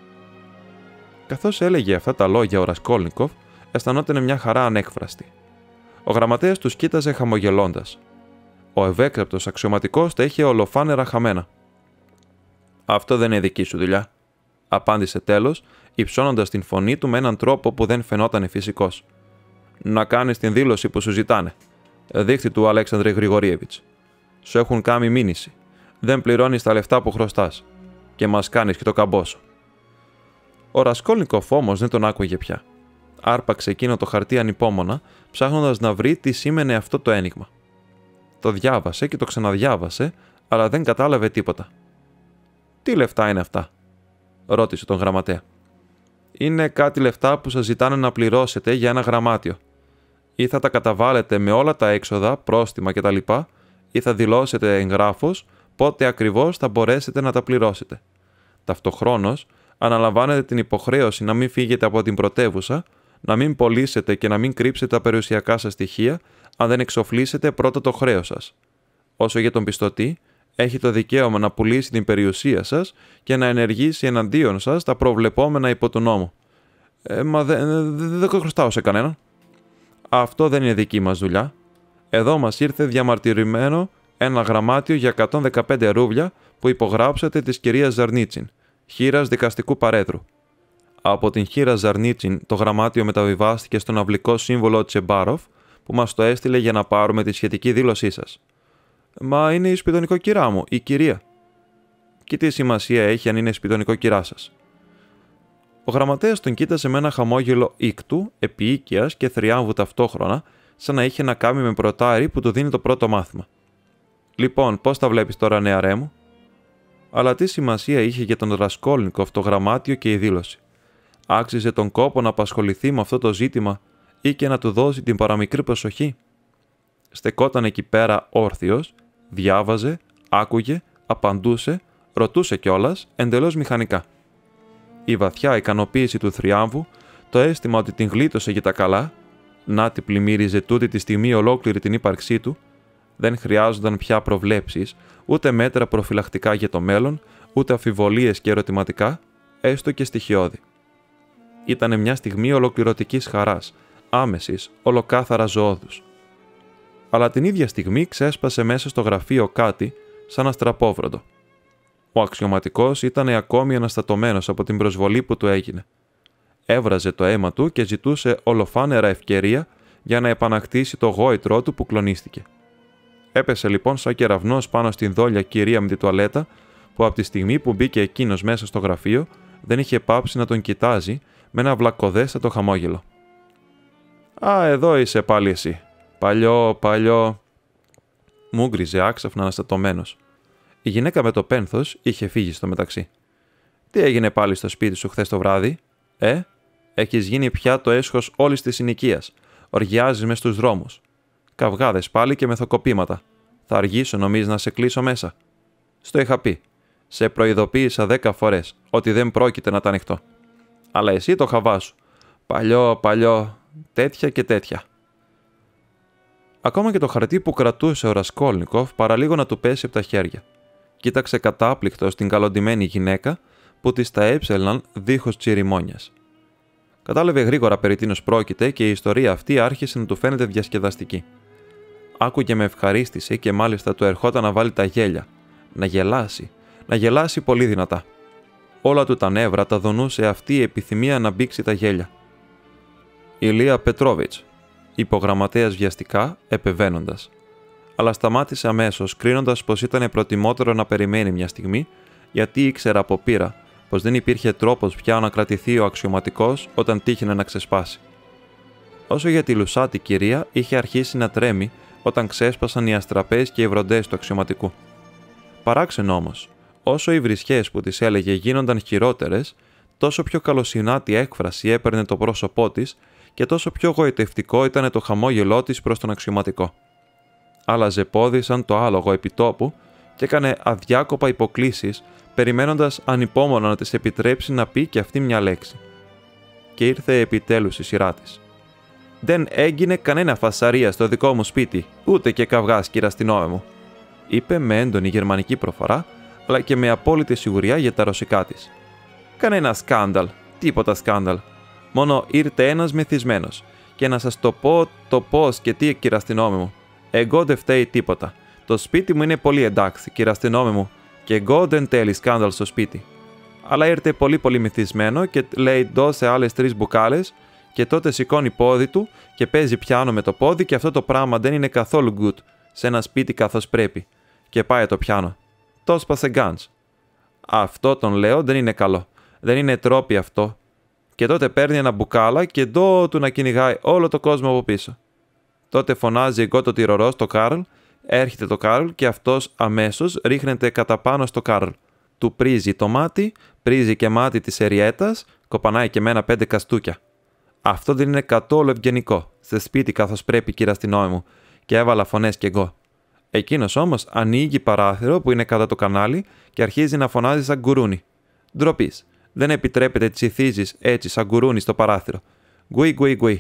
Καθώς έλεγε αυτά τα λόγια ο Ρασκόλνικοφ, αισθανόταν μια χαρά ανέκφραστη. Ο γραμματέας τους κοίταζε χαμογελώντας. Ο ευέκρεπτος αξιωματικός τα είχε ολοφάνερα χαμένα. «Αυτό δεν είναι δική σου δουλειά», απάντησε τέλος, υψώνοντας την φωνή του με έναν τρόπο που δεν φαινόταν φυσικός. «Να κάνεις την δήλωση που σου ζητάνε. Δείχτη του Αλέξανδρε Γρηγορίεβιτς. Σου έχουν κάνει μήνυση. Δεν πληρώνεις τα λεφτά που χρωστάς. Και μας κάνεις και το καμπόσο». Ο Ρασκόλνικοφ όμως δεν τον άκουγε πια. Άρπαξε εκείνο το χαρτί ανυπόμονα, ψάχνοντας να βρει τι σήμαινε αυτό το ένιγμα. Το διάβασε και το ξαναδιάβασε, αλλά δεν κατάλαβε τίποτα. «Τι λεφτά είναι αυτά?» ρώτησε τον γραμματέα. «Είναι κάτι λεφτά που σας ζητάνε να πληρώσετε για ένα γραμμάτιο. Ή θα τα καταβάλετε με όλα τα έξοδα, πρόστιμα κτλ., ή θα δηλώσετε εγγράφος πότε ακριβώς θα μπορέσετε να τα πληρώσετε. Ταυτοχρόνως, αναλαμβάνετε την υποχρέωση να μην φύγετε από την πρωτεύουσα, να μην πωλήσετε και να μην κρύψετε τα περιουσιακά σας στοιχεία, αν δεν εξοφλήσετε πρώτα το χρέος σας. Όσο για τον πιστωτή, έχει το δικαίωμα να πουλήσει την περιουσία σας και να ενεργήσει εναντίον σας τα προβλεπόμενα υπό του νόμου». «Μα δεν χρωστάω σε κανέναν». Αυτό δεν είναι δική μας δουλειά. Εδώ μας ήρθε διαμαρτυρημένο ένα γραμμάτιο για 115 ρούβλια που υπογράψατε της κυρίας Ζαρνίτσιν, χήρας δικαστικού παρέδρου. Από την χήρα Ζαρνίτσιν το γραμμάτιο μεταβιβάστηκε στον αυλικό σύμβολο Τσεμπάροφ, που μας το έστειλε για να πάρουμε τη σχετική δήλωσή σας. Μα είναι η σπιτονικοκυρά μου, η κυρία. Και τι σημασία έχει αν είναι σπιτονικοκυρά σας? Ο γραμματέας τον κοίτασε με ένα χαμόγελο ήκτου, επίοικιας και θριάμβου ταυτόχρονα, σαν να είχε να κάνει με πρωτάρι που του δίνει το πρώτο μάθημα. Λοιπόν, πώς τα βλέπεις τώρα, νεαρέ μου? Αλλά τι σημασία είχε για τον Ρασκόλνικοφ το γραμμάτιο και η δήλωση? Άξιζε τον κόπο να απασχοληθεί με αυτό το ζήτημα ή και να του δώσει την παραμικρή προσοχή? Στεκόταν εκεί πέρα όρθιος, διάβαζε, άκουγε, απαντούσε, ρωτούσε κιόλας, εντελώς μηχανικά. Η βαθιά ικανοποίηση του θριάμβου, το αίσθημα ότι την γλίτωσε για τα καλά, να τη πλημμύριζε τούτη τη στιγμή ολόκληρη την ύπαρξή του, δεν χρειάζονταν πια προβλέψεις, ούτε μέτρα προφυλακτικά για το μέλλον, ούτε αμφιβολίες και ερωτηματικά, έστω και στοιχειώδη. Ήτανε μια στιγμή ολοκληρωτικής χαράς, άμεσης, ολοκάθαρα ζωώδους. Αλλά την ίδια στιγμή ξέσπασε μέσα στο γραφείο κάτι σαν αστραπόβροντο. Ο αξιωματικός ήταν ακόμη αναστατωμένος από την προσβολή που του έγινε. Έβραζε το αίμα του και ζητούσε ολοφάνερα ευκαιρία για να επανακτήσει το γόητρό του που κλονίστηκε. Έπεσε λοιπόν σαν κεραυνός πάνω στην δόλια κυρία με τη τουαλέτα, που από τη στιγμή που μπήκε εκείνος μέσα στο γραφείο δεν είχε πάψει να τον κοιτάζει με ένα βλακκοδέστατο χαμόγελο. «Α, εδώ είσαι πάλι εσύ. Παλιό. Μούγκριζε άξαφνα αναστατωμένος. Η γυναίκα με το πένθος είχε φύγει στο μεταξύ. Τι έγινε πάλι στο σπίτι σου χθες το βράδυ? Έχεις γίνει πια το έσχος όλης της συνοικίας. Οργιάζεις μες στους δρόμους. Καυγάδες πάλι και μεθοκοπήματα. Θα αργήσω, νομίζεις, να σε κλείσω μέσα? Στο είχα πει. Σε προειδοποίησα 10 φορές ότι δεν πρόκειται να τα ανοιχτώ. Αλλά εσύ το χαβά σου. Παλιό. Τέτοια και τέτοια. Ακόμα και το χαρτί που κρατούσε ο Ρασκόλνικοφ παραλίγο να του πέσει από τα χέρια. Κοίταξε κατάπληκτος την καλοντημένη γυναίκα που της τα έψελναν δίχως τσιριμόνιας. Κατάλαβε γρήγορα περί τίνος πρόκειται και η ιστορία αυτή άρχισε να του φαίνεται διασκεδαστική. Άκουγε με ευχαρίστηση και μάλιστα του ερχόταν να βάλει τα γέλια. Να γελάσει πολύ δυνατά. Όλα του τα νεύρα τα δονούσε αυτή η επιθυμία να μπήξει τα γέλια. «Ηλία Πετρόβιτς», είπε ο γραμματέας βιαστικά, επεβαίνοντας. Αλλά σταμάτησε αμέσως, κρίνοντας πως ήταν προτιμότερο να περιμένει μια στιγμή, γιατί ήξερα από πείρα πως δεν υπήρχε τρόπος πια να κρατηθεί ο αξιωματικός όταν τύχαινε να ξεσπάσει. Όσο για τη λουσάτη κυρία, είχε αρχίσει να τρέμει όταν ξέσπασαν οι αστραπές και οι βροντές του αξιωματικού. Παράξενο όμως, όσο οι βρισχές που της έλεγε γίνονταν χειρότερες, τόσο πιο καλοσυνάτη έκφραση έπαιρνε το πρόσωπό της και τόσο πιο γοητευτικό ήταν το χαμόγελό της προς τον αξιωματικό. Άλλαζε πόδι σαν το άλογο επιτόπου και έκανε αδιάκοπα υποκλίσεις, περιμένοντας ανυπόμονα να της επιτρέψει να πει και αυτή μια λέξη. Και ήρθε επιτέλους η σειρά της. «Δεν έγινε κανένα φασαρία στο δικό μου σπίτι, ούτε και καυγάς, κύριε αστυνόμε μου», είπε με έντονη γερμανική προφορά, αλλά και με απόλυτη σιγουριά για τα ρωσικά της. «Κανένα σκάνδαλ, τίποτα σκάνδαλ. Μόνο ήρθε ένας μεθυσμένος. Και να σας το πω το πώς και τι, κύριε αστυνόμε μου. Εγώ δεν φταίει τίποτα. Το σπίτι μου είναι πολύ εντάξει, κύριε αστυνόμε μου, και εγώ δεν τέλει σκάνδαλ στο σπίτι. Αλλά ήρθε πολύ μεθυσμένο και λέει δώσε άλλες 3 μπουκάλες, και τότε σηκώνει πόδι του και παίζει πιάνο με το πόδι, και αυτό το πράγμα δεν είναι καθόλου good σε ένα σπίτι καθώς πρέπει. Και πάει το πιάνο. Το σπάσε γκάντς. Αυτό τον λέω δεν είναι καλό. Δεν είναι τρόπι αυτό. Και τότε παίρνει ένα μπουκάλα και ντό του να κυνηγάει όλο το κόσμο από πίσω. Τότε φωνάζει εγώ το τυρορό στο Κάρλ, έρχεται το Κάρλ και αυτός αμέσως ρίχνεται κατά πάνω στο Κάρλ. Του πρίζει το μάτι, πρίζει και μάτι της Εριέτας, κοπανάει και μένα 5 καστούκια. Αυτό δεν είναι καθόλου ευγενικό. Σε σπίτι καθώς πρέπει, κύριε αστυνόμε μου, και έβαλα φωνές κι εγώ. Εκείνος όμως ανοίγει παράθυρο που είναι κατά το κανάλι και αρχίζει να φωνάζει σαν γκουρούνι. Ντροπής. Δεν επιτρέπεται τσιθίζεις έτσι σαν γκουρούνι στο παράθυρο. Γκουι.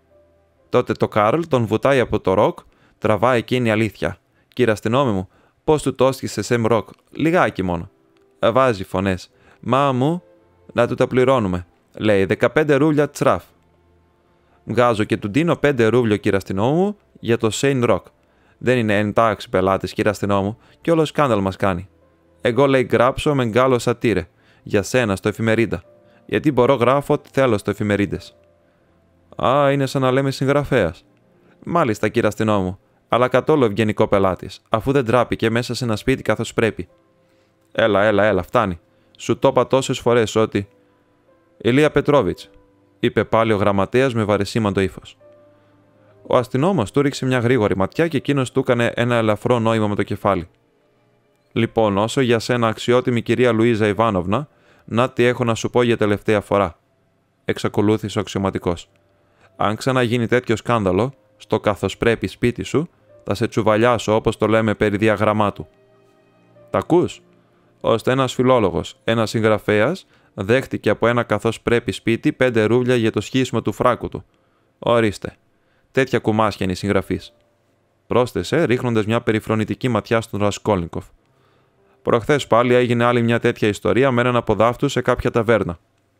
Τότε το Κάρλ τον βουτάει από το ροκ, τραβάει εκείνη αλήθεια. Κύριε αστυνόμε μου, πώς του τόσκησε σε ροκ, λιγάκι μόνο. Βάζει φωνές. Μα μου, να του τα πληρώνουμε. Λέει 15 ρούλια τσράφ. Βγάζω και του ντύνω 5 ρούβλιο, κύριε αστυνόμου, για το Saint Rock. Δεν είναι εντάξει πελάτης, κύριε αστυνόμου, κι όλο σκάνδαλ μας κάνει. Εγώ λέει γράψω με γκάλο σατήρε, για σένα στο εφημερίδα. Γιατί μπορώ γράφω ό,τι θέλω στο εφημερίδες. Α, είναι σαν να λέμε συγγραφέας. Μάλιστα, κύριε αστυνόμου, αλλά καθόλου ευγενικό πελάτης, αφού δεν τράπηκε μέσα σε ένα σπίτι καθώς πρέπει. Έλα, φτάνει. Σου το είπα τόσες φορές ότι. Ηλία Πετρόβιτς, είπε πάλι ο γραμματέας με βαρεσίμαντο ύφος. Ο αστυνόμος του ρίξε μια γρήγορη ματιά και εκείνος του έκανε ένα ελαφρό νόημα με το κεφάλι. Λοιπόν, όσο για σένα, αξιότιμη κυρία Λουίζα Ιβάνοβνα, να τι έχω να σου πω για τελευταία φορά, εξακολούθησε ο αξιωματικός. Αν ξαναγίνει τέτοιο σκάνδαλο, στο καθώς πρέπει σπίτι σου, θα σε τσουβαλιάσω όπως το λέμε περί διαγραμμάτου. Τ' ακούς? Ώστε ένας φιλόλογος, ένας συγγραφέας, δέχτηκε από ένα καθώς πρέπει σπίτι 5 ρούβλια για το σχίσιμο του φράκου του. Ορίστε. Τέτοια κουμάσια είναι οι συγγραφείς. Πρόσθεσε, ρίχνοντας μια περιφρονητική ματιά στον Ρασκόλνικοφ. Προχθές πάλι έγινε άλλη μια τέτοια ιστορία με έναν από δάφτου σε κάποια ταβέρνα.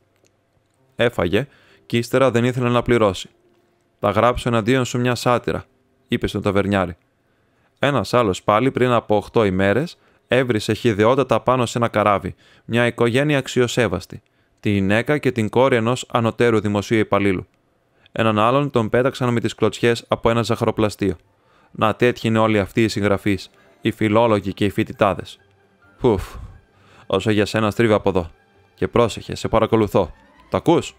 Έφαγε και ύστερα δεν ήθελε να πληρώσει. Θα γράψω εναντίον σου μια σάτυρα, είπε στον ταβερνιάρη. Ένας άλλος πάλι πριν από 8 ημέρες έβρισε χυδαιότατα πάνω σε ένα καράβι μια οικογένεια αξιοσέβαστη, τη γυναίκα και την κόρη ενός ανωτέρου δημοσίου υπαλλήλου. Έναν άλλον τον πέταξαν με τις κλωτσιές από ένα ζαχαροπλαστείο. Να, τέτοιοι είναι όλοι αυτοί οι συγγραφείς, οι φιλόλογοι και οι φοιτητάδες. Φουφ, όσο για σένα στρίβε από εδώ. Και πρόσεχε, σε παρακολουθώ. Τ' ακούς?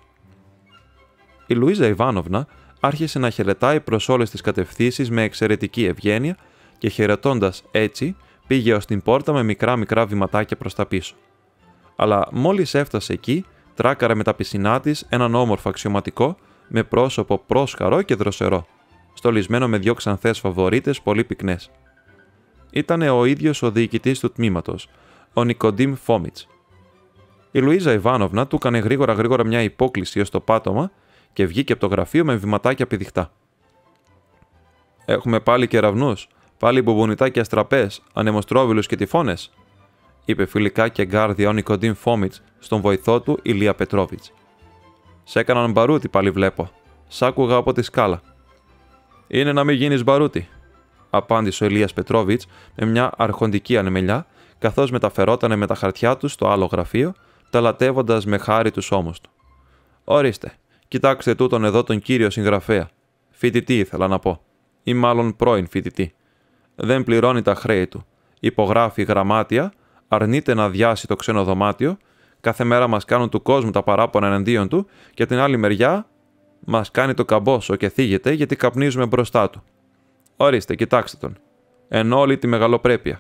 Η Λουίζα Ιβάνοβνα άρχισε να χαιρετάει προς όλες τις κατευθύνσεις με εξαιρετική ευγένεια και χαιρετώντας έτσι πήγε ως την πόρτα με μικρά βηματάκια προς τα πίσω. Αλλά μόλις έφτασε εκεί, τράκαρε με τα πισινά της έναν όμορφο αξιωματικό με πρόσωπο πρόσχαρο και δροσερό, στολισμένο με 2 ξανθές φαβορίτες πολύ πυκνές. Ήτανε ο ίδιος ο διοικητής του τμήματος, ο Νικοντίμ Φόμιτς. Η Λουίζα Ιβάνοβνα του έκανε γρήγορα μια υπόκλιση ως το πάτωμα και βγήκε από το γραφείο με βηματάκια πηδιχτά. «Έχουμε πάλι κεραυνούς, πάλι μπουμπουνιτάκια στραπές, ανεμοστρόβιλους και τυφώνες», είπε φιλικά και γκάρδια ο Νικοντίμ Φόμιτς στον βοηθό του Ηλία Πετρόβιτς. «Σε έκαναν μπαρούτι πάλι βλέπω. Σ' άκουγα από τη σκάλα». «Είναι να μην γίνεις μπαρούτι», απάντησε ο Ηλίας Πετρόβιτς με μια αρχοντική ανεμελιά, καθώς μεταφερότανε με τα χαρτιά του στο άλλο γραφείο, ταλατεύοντας με χάρη τους ώμους του. «Ορίστε, κοιτάξτε τούτον εδώ τον κύριο συγγραφέα. Φοιτητή ήθελα να πω, ή μάλλον πρώην φοιτητή. Δεν πληρώνει τα χρέη του. Υπογράφει γραμμάτια, αρνείται να αδειάσει το ξενοδωμάτιο, κάθε μέρα μας κάνουν του κόσμου τα παράπονα εναντίον του και την άλλη μεριά μας κάνει το καμπόσο και θίγεται γιατί καπνίζουμε μπροστά του. Ορίστε, κοιτάξτε τον. Ενώ όλη τη μεγαλοπρέπεια.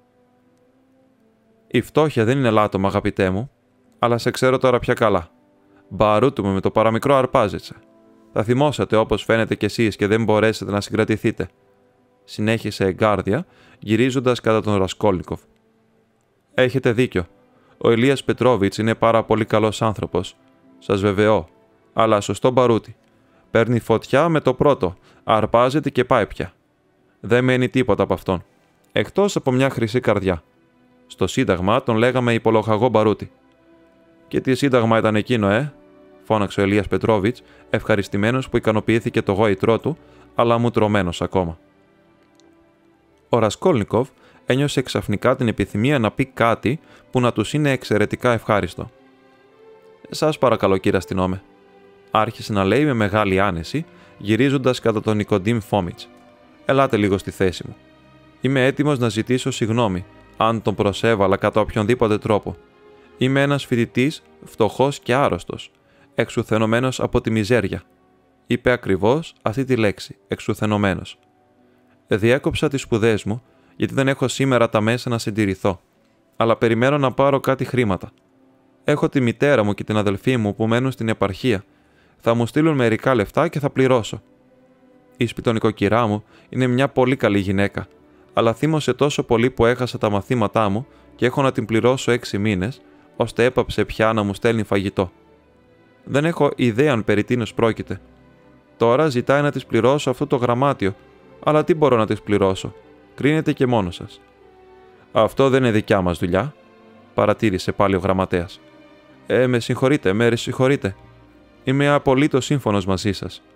Η φτώχεια δεν είναι λάτωμα, αγαπητέ μου, αλλά σε ξέρω τώρα πια καλά. Μπαρούτου με το παραμικρό αρπάζεσαι. Θα θυμόσατε όπως φαίνεται κι εσείς και δεν μπορέσετε να συγκρατηθείτε», συνέχισε εγκάρδια, γυρίζοντας κατά τον Ρασκόλνικοφ. «Έχετε δίκιο. Ο Ηλίας Πετρόβιτς είναι πάρα πολύ καλός άνθρωπος. Σας βεβαιώ. Αλλά σωστό μπαρούτι. Παίρνει φωτιά με το πρώτο, αρπάζεται και πάει πια. Δεν μένει τίποτα από αυτόν. Εκτός από μια χρυσή καρδιά. Στο Σύνταγμα τον λέγαμε υπολοχαγό μπαρούτι». «Και τι Σύνταγμα ήταν εκείνο, φώναξε ο Ηλίας Πετρόβιτς, ευχαριστημένος που ικανοποιήθηκε το γόητρό του, αλλά μουτρωμένος ακόμα. Ο Ρασκόλνικοφ ένιωσε ξαφνικά την επιθυμία να πει κάτι που να τους είναι εξαιρετικά ευχάριστο. «Σας παρακαλώ, κύριε αστυνόμε», άρχισε να λέει με μεγάλη άνεση, γυρίζοντας κατά τον Νικοντίμ Φόμιτς. «Ελάτε λίγο στη θέση μου. Είμαι έτοιμος να ζητήσω συγγνώμη, αν τον προσέβαλα κατά οποιονδήποτε τρόπο. Είμαι ένας φοιτητής, φτωχός και άρρωστος, εξουθενωμένος από τη μιζέρια». Είπε ακριβώς αυτή τη λέξη, εξουθενωμένος. «Διέκοψα τις σπουδές μου, γιατί δεν έχω σήμερα τα μέσα να συντηρηθώ, αλλά περιμένω να πάρω κάτι χρήματα. Έχω τη μητέρα μου και την αδελφή μου που μένουν στην επαρχία. Θα μου στείλουν μερικά λεφτά και θα πληρώσω. Η σπιτονικοκυρά μου είναι μια πολύ καλή γυναίκα, αλλά θύμωσε τόσο πολύ που έχασα τα μαθήματά μου και έχω να την πληρώσω 6 μήνες, ώστε έπαψε πια να μου στέλνει φαγητό. Δεν έχω ιδέα αν περί τίνος πρόκειται. Τώρα ζητάει να της πληρώσω αυτό το γραμμάτιο, αλλά τι μπορώ να της πληρώσω? Κρίνετε και μόνο σας». «Αυτό δεν είναι δικιά μας δουλειά», παρατήρησε πάλι ο γραμματέας. Με συγχωρείτε. Είμαι απολύτως σύμφωνος μαζί σας»,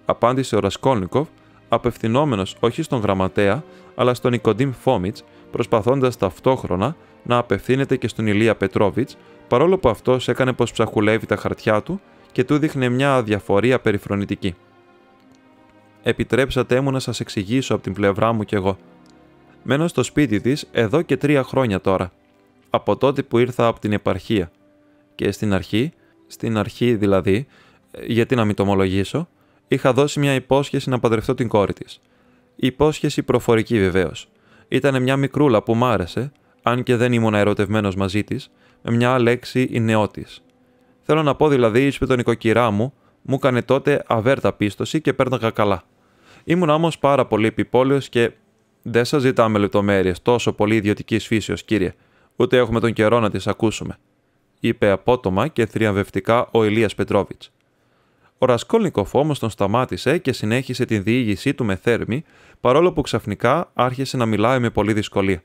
απάντησε ο Ρασκόλνικοφ, απευθυνόμενος όχι στον γραμματέα, αλλά στον Νικοντίμ Φόμιτς, προσπαθώντας ταυτόχρονα να απευθύνεται και στον Ηλία Πετρόβιτς, παρόλο που αυτός έκανε πως ψαχουλεύει τα χαρτιά του και του δείχνε μια αδιαφορία περιφρονητική. «Επιτρέψατε μου να σας εξηγήσω από την πλευρά μου κι εγώ. Μένω στο σπίτι της εδώ και 3 χρόνια τώρα, από τότε που ήρθα από την επαρχία. Και στην αρχή δηλαδή, γιατί να μην το ομολογήσω, είχα δώσει μια υπόσχεση να παντρευτώ την κόρη της. Η υπόσχεση προφορική βεβαίως. Ήτανε μια μικρούλα που μ' άρεσε, αν και δεν ήμουν ερωτευμένος μαζί της, με μια λέξη η νεότης. Θέλω να πω δηλαδή, η σπιτονικοκυρά μου έκανε τότε αβέρτα πίστοση και πέρναγα καλά. Ήμουν όμως πάρα πολύ επιπόλαιος και δεν σας ζητάμε λεπτομέρειες τόσο πολύ ιδιωτικής φύσεως, κύριε, ούτε έχουμε τον καιρό να τις ακούσουμε», είπε απότομα και θριαμβευτικά ο Ηλίας Πετρόβιτς. Ο Ρασκόλνικοφ όμως τον σταμάτησε και συνέχισε την διήγησή του με θέρμη, παρόλο που ξαφνικά άρχισε να μιλάει με πολλή δυσκολία.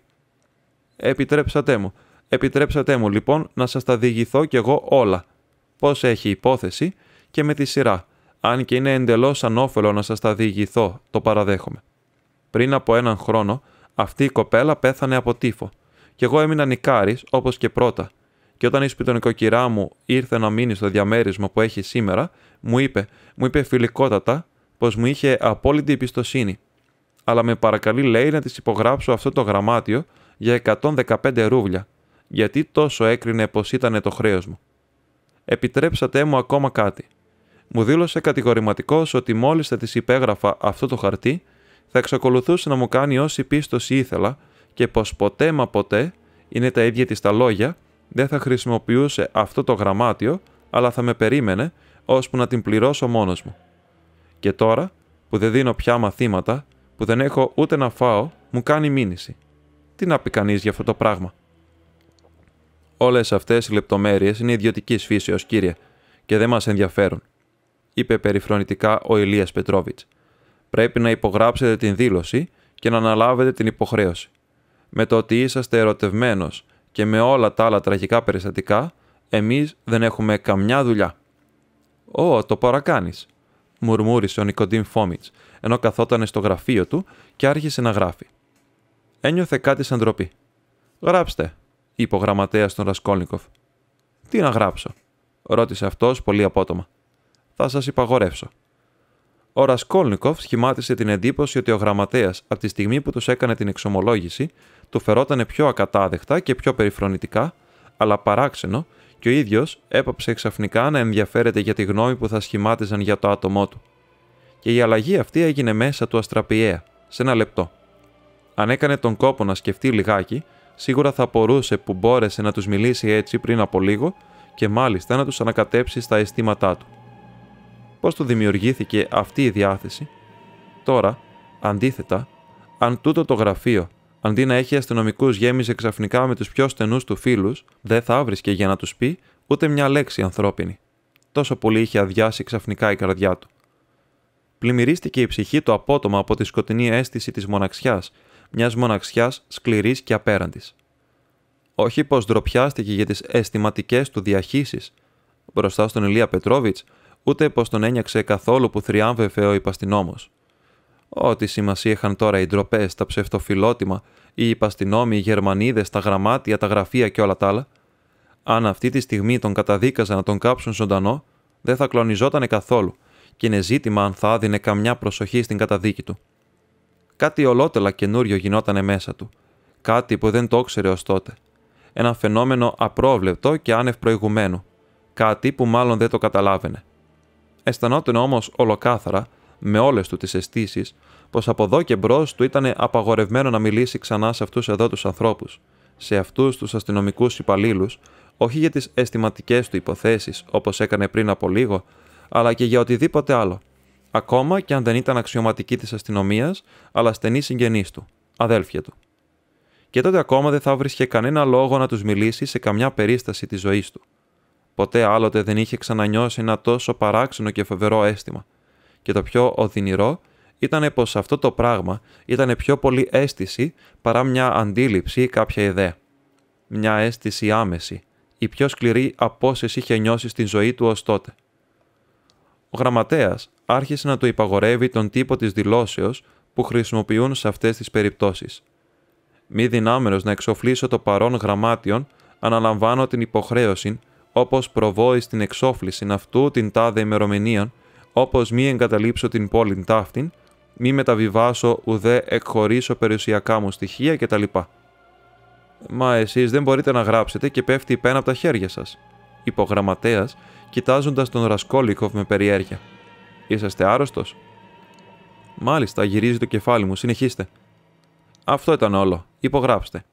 Επιτρέψατε μου λοιπόν να σας τα διηγηθώ κι εγώ όλα. Πώς έχει υπόθεση και με τη σειρά. Αν και είναι εντελώς ανώφελο να σας τα διηγηθώ, το παραδέχομαι. Πριν από 1 χρόνο, αυτή η κοπέλα πέθανε από τύφο, κι εγώ έμεινα νικάρης όπως και πρώτα. Και όταν η σπιτονικοκυρά μου ήρθε να μείνει στο διαμέρισμα που έχει σήμερα, μου είπε φιλικότατα πως μου είχε απόλυτη εμπιστοσύνη. Αλλά με παρακαλεί, λέει, να της υπογράψω αυτό το γραμμάτιο για 115 ρούβλια, γιατί τόσο έκρινε πως ήταν το χρέος μου. Επιτρέψατε μου ακόμα κάτι. Μου δήλωσε κατηγορηματικός ότι μόλις θα της υπέγραφα αυτό το χαρτί, θα εξακολουθούσε να μου κάνει όση πίστοση ήθελα και πως ποτέ μα ποτέ, είναι τα ίδια της τα λόγια, δεν θα χρησιμοποιούσε αυτό το γραμμάτιο, αλλά θα με περίμενε ώσπου να την πληρώσω μόνος μου. Και τώρα, που δεν δίνω πια μαθήματα, που δεν έχω ούτε να φάω, μου κάνει μήνυση. Τι να πει κανείς για αυτό το πράγμα? «Όλες αυτές οι λεπτομέρειες είναι ιδιωτικής φύσεως, κύριε, και δεν μας ενδιαφέρουν», είπε περιφρονητικά ο Ηλίας Πετρόβιτς. «Πρέπει να υπογράψετε την δήλωση και να αναλάβετε την υποχρέωση. Με το ότι είσαστε ερωτευμένος και με όλα τα άλλα τραγικά περιστατικά, εμείς δεν έχουμε καμιά δουλειά». «Ω, το παρακάνεις», μουρμούρισε ο Νικοντίμ Φόμιτς, ενώ καθόταν στο γραφείο του και άρχισε να γράφει. Ένιωθε κάτι σαν ντροπή. «Γράψτε», είπε ο γραμματέας τον Ρασκόλνικοφ. «Τι να γράψω?» ρώτησε αυτός πολύ απότομα. «Θα σας υπαγορεύσω». Ο Ρασκόλνικοφ σχημάτισε την εντύπωση ότι ο γραμματέας, από τη στιγμή που τους έκανε την εξομολόγηση, του φερότανε πιο ακατάδεχτα και πιο περιφρονητικά, αλλά παράξενο, και ο ίδιος έπαψε ξαφνικά να ενδιαφέρεται για τη γνώμη που θα σχημάτιζαν για το άτομό του. Και η αλλαγή αυτή έγινε μέσα του αστραπιαία, σε 1 λεπτό. Αν έκανε τον κόπο να σκεφτεί λιγάκι, σίγουρα θα απορούσε που μπόρεσε να τους μιλήσει έτσι πριν από λίγο και μάλιστα να τους ανακατέψει στα αισθήματά του. Πώς του δημιουργήθηκε αυτή η διάθεση? Τώρα, αντίθετα, αν τούτο το γραφείο, αντί να έχει αστυνομικούς, γέμιζε ξαφνικά με τους πιο στενούς του φίλους, δεν θα βρίσκε για να τους πει ούτε μια λέξη ανθρώπινη. Τόσο πολύ είχε αδειάσει ξαφνικά η καρδιά του. Πλημμυρίστηκε η ψυχή του απότομα από τη σκοτεινή αίσθηση της μοναξιάς, μιας μοναξιάς σκληρής και απέραντης. Όχι πως ντροπιάστηκε για τις αισθηματικές του διαχύσεις μπροστά στον Ηλία Πετρόβιτς, ούτε πως τον ένιαξε καθόλου που θριάμβευε ο υπαστηνόμος. Ό,τι σημασία είχαν τώρα οι ντροπές, τα ψευτοφιλότιμα, οι υπαστηνόμοι, οι Γερμανίδες, τα γραμμάτια, τα γραφεία και όλα τα άλλα. Αν αυτή τη στιγμή τον καταδίκαζαν να τον κάψουν ζωντανό, δεν θα κλονιζότανε καθόλου, και είναι ζήτημα αν θα άδινε καμιά προσοχή στην καταδίκη του. Κάτι ολότελα καινούριο γινότανε μέσα του. Κάτι που δεν το ήξερε ως τότε. Ένα φαινόμενο απρόβλεπτο και άνευ προηγουμένου. Κάτι που μάλλον δεν το καταλάβαινε. Αισθανόταν όμως ολοκάθαρα, με όλες του τις αισθήσεις, πως από εδώ και μπρος του ήταν απαγορευμένο να μιλήσει ξανά σε αυτούς εδώ τους ανθρώπους, σε αυτούς τους αστυνομικούς υπαλλήλους, όχι για τις αισθηματικές του υποθέσεις, όπως έκανε πριν από λίγο, αλλά και για οτιδήποτε άλλο. Ακόμα και αν δεν ήταν αξιωματικοί της αστυνομίας, αλλά στενοί συγγενείς του, αδέλφια του. Και τότε ακόμα δεν θα βρίσκε κανένα λόγο να τους μιλήσει σε καμιά περίσταση της ζωής του. Ποτέ άλλοτε δεν είχε ξανανιώσει ένα τόσο παράξενο και φοβερό αίσθημα. Και το πιο οδυνηρό ήταν πως αυτό το πράγμα ήταν πιο πολύ αίσθηση παρά μια αντίληψη ή κάποια ιδέα. Μια αίσθηση άμεση, η πιο σκληρή από όσες είχε νιώσει στην ζωή του ως τότε. Ο γραμματέας, άρχισε να του υπαγορεύει τον τύπο της δηλώσεως που χρησιμοποιούν σε αυτές τις περιπτώσεις. Μη δυνάμενος να εξοφλήσω το παρόν γραμμάτιον, αναλαμβάνω την υποχρέωση, όπως προβώ στην εξόφληση αυτού την τάδε ημερομηνίαν, όπως μη εγκαταλείψω την πόλην ταύτην, μη μεταβιβάσω ουδέ εκχωρήσω περιουσιακά μου στοιχεία κτλ. Μα εσείς δεν μπορείτε να γράψετε και πέφτει η πένα από τα χέρια σας, είπε ο γραμματέας, κοιτάζοντας τον Ρασκόλνικοφ με περιέργεια. Είσαστε άρρωστος? Μάλιστα, γυρίζει το κεφάλι μου, συνεχίστε. Αυτό ήταν όλο. Υπογράψτε.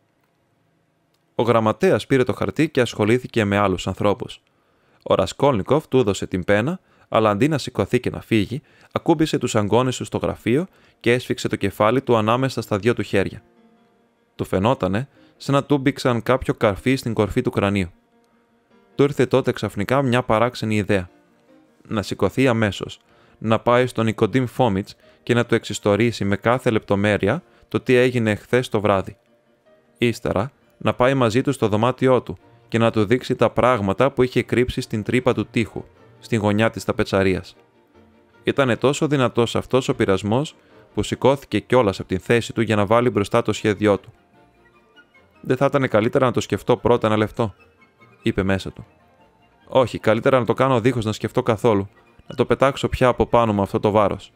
Ο γραμματέας πήρε το χαρτί και ασχολήθηκε με άλλους ανθρώπους. Ο Ρασκόλνικοφ του έδωσε την πένα, αλλά αντί να σηκωθεί και να φύγει, ακούμπησε τους αγκώνες του στο γραφείο και έσφιξε το κεφάλι του ανάμεσα στα δυο του χέρια. Του φαινότανε σαν να τούμπηξαν κάποιο καρφί στην κορφή του κρανίου. Του ήρθε τότε ξαφνικά μια παράξενη ιδέα. Να σηκωθεί αμέσως, να πάει στον Νικοντίμ Φόμιτς και να του εξιστορήσει με κάθε λεπτομέρεια το τι έγινε χθες το βράδυ. Ύστερα, να πάει μαζί του στο δωμάτιό του και να του δείξει τα πράγματα που είχε κρύψει στην τρύπα του τοίχου, στην γωνιά της ταπετσαρίας. Ήτανε τόσο δυνατός αυτός ο πειρασμός που σηκώθηκε κιόλας από την θέση του για να βάλει μπροστά το σχέδιό του. «Δεν θα ήταν καλύτερα να το σκεφτώ πρώτα ένα λεπτό», είπε μέσα του. «Όχι, καλύτερα να το κάνω δίχως να σκεφτώ καθόλου, να το πετάξω πια από πάνω μου αυτό το βάρος».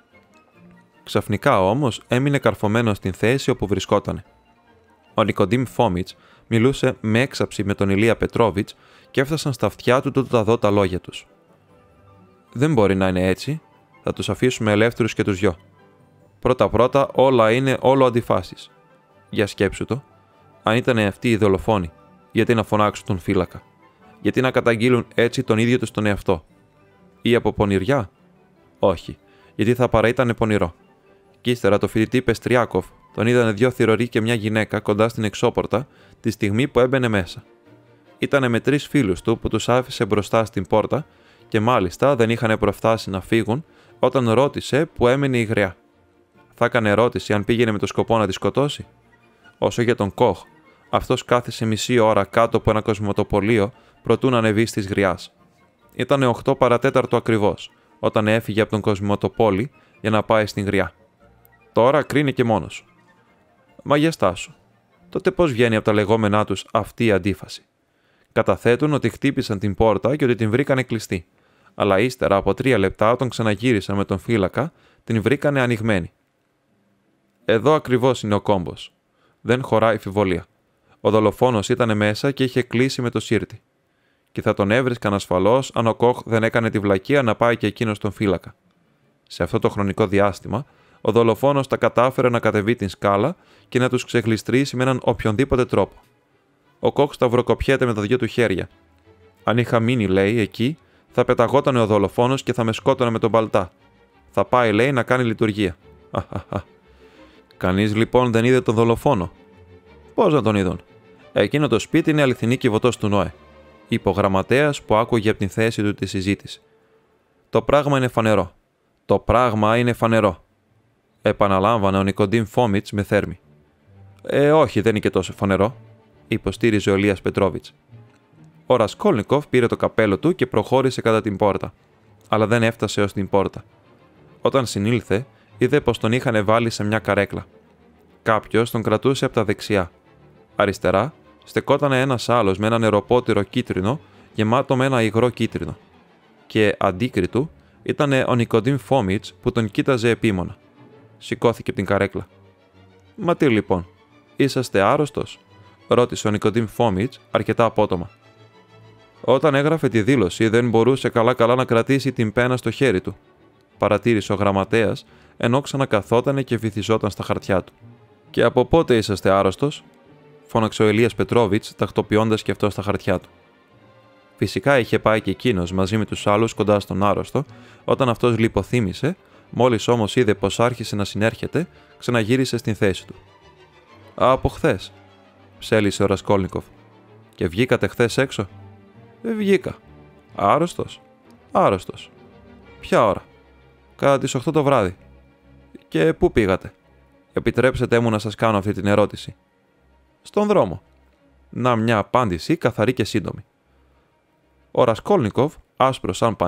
Ξαφνικά όμως έμεινε καρφωμένος στην θέση όπου βρισκότανε. Ο Νικοντίμ Φόμιτς μιλούσε με έξαψη με τον Ηλία Πετρόβιτς και έφτασαν στα αυτιά του τα δω λόγια τους. «Δεν μπορεί να είναι έτσι. Θα τους αφήσουμε ελεύθερους και τους δυο. Πρώτα-πρώτα όλα είναι όλο αντιφάσεις. Για σκέψου το. Αν ήταν αυτοί οι δολοφόνοι, γιατί να φωνάξουν τον φύλακα? Γιατί να καταγγείλουν έτσι τον ίδιο τους τον εαυτό? Ή από πονηριά? Όχι, γιατί θα παραήτανε πονηρό. Κι ύστερα το φοιτητή Πεστριάκοφ τον είδανε δυο θηροροί και μια γυναίκα κοντά στην εξώπορτα τη στιγμή που έμπαινε μέσα. Ήτανε με 3 φίλους του που τους άφησε μπροστά στην πόρτα και μάλιστα δεν είχαν προφτάσει να φύγουν όταν ρώτησε που έμενε η γριά. Θα έκανε ερώτηση αν πήγαινε με το σκοπό να τη σκοτώσει? Όσο για τον Κοχ, αυτός κάθισε μισή ώρα κάτω από ένα κοσμοτοπολείο προτού να ανεβεί της γριάς. Ήτανε 8 παρατέταρτο ακριβώς, όταν έφυγε από τον κοσμοτοπόλη για να πάει στην γριά. Τώρα κρίνει και μόνος. Μα για στάσου. Τότε πώς βγαίνει από τα λεγόμενά τους αυτή η αντίφαση? Καταθέτουν ότι χτύπησαν την πόρτα και ότι την βρήκανε κλειστή, αλλά ύστερα από 3 λεπτά, όταν ξαναγύρισαν με τον φύλακα, την βρήκανε ανοιγμένη. Εδώ ακριβώς είναι ο κόμπος. Δεν χωράει φιβολία. Ο δολοφόνος ήταν μέσα και είχε κλείσει με το σύρτη. Και θα τον έβρισκαν ασφαλώς αν ο Κοχ δεν έκανε τη βλακεία να πάει και εκείνος στον φύλακα. Σε αυτό το χρονικό διάστημα, ο δολοφόνος τα κατάφερε να κατεβεί την σκάλα και να τους ξεγλιστρήσει με έναν οποιονδήποτε τρόπο. Ο Κοχ σταυροκοπιέται με τα 2 του χέρια. Αν είχα μείνει, λέει, εκεί, θα πεταγότανε ο δολοφόνος και θα με σκότωνε με τον παλτά. Θα πάει, λέει, να κάνει λειτουργία. Κανείς λοιπόν δεν είδε τον δολοφόνο? Πώς να τον είδουν? Εκείνο το σπίτι είναι αληθινή κυβωτός του Νόε, είπε ο γραμματέας που άκουγε από την θέση του τη συζήτηση. Το πράγμα είναι φανερό. Το πράγμα είναι φανερό, επαναλάμβανε ο Νικοντίμ Φόμιτς με θέρμη. Όχι, δεν είναι και τόσο φανερό, υποστήριζε ο Ηλίας Πετρόβιτς. Ο Ρασκόλνικοφ πήρε το καπέλο του και προχώρησε κατά την πόρτα, αλλά δεν έφτασε ως την πόρτα. Όταν συνήλθε, είδε πως τον είχαν βάλει σε μια καρέκλα. Κάποιος τον κρατούσε από τα δεξιά. Αριστερά στεκόταν ένας άλλος με ένα νεροπότηρο κίτρινο γεμάτο με ένα υγρό κίτρινο. Και αντίκριτου ήταν ο Νικοντίμ Φόμιτς που τον κοίταζε επίμονα. Σηκώθηκε από την καρέκλα. «Μα τι λοιπόν, είσαστε άρρωστος?» ρώτησε ο Νικοντίμ Φόμιτς αρκετά απότομα. Όταν έγραφε τη δήλωση δεν μπορούσε καλά-καλά να κρατήσει την πένα στο χέρι του, παρατήρησε ο γραμματέας, ενώ ξανακαθότανε και βυθιζόταν στα χαρτιά του. «Και από πότε είσαστε άρρωστος?» φώναξε ο Ηλίας Πετρόβιτς, τακτοποιώντας και αυτό στα χαρτιά του. Φυσικά είχε πάει και εκείνος μαζί με τους άλλους κοντά στον άρρωστο, όταν αυτός λιποθύμησε, μόλις όμως είδε πως άρχισε να συνέρχεται, ξαναγύρισε στην θέση του. «Από χθες», ψέλισε ο Ρασκόλνικοφ. «Και βγήκατε χθες έξω?» «Βγήκα». «Άρρωστος?» «Άρρωστος». «Ποια ώρα?» «Κατά τις 8 το βράδυ». «Και πού πήγατε?» «Επιτρέψτε μου να σας κάνω αυτή την ερώτηση». «Στον δρόμο». Να μια απάντηση καθαρή και σύντομη. Ο Ρασκόλνικοφ, άσπρος σαν πανί,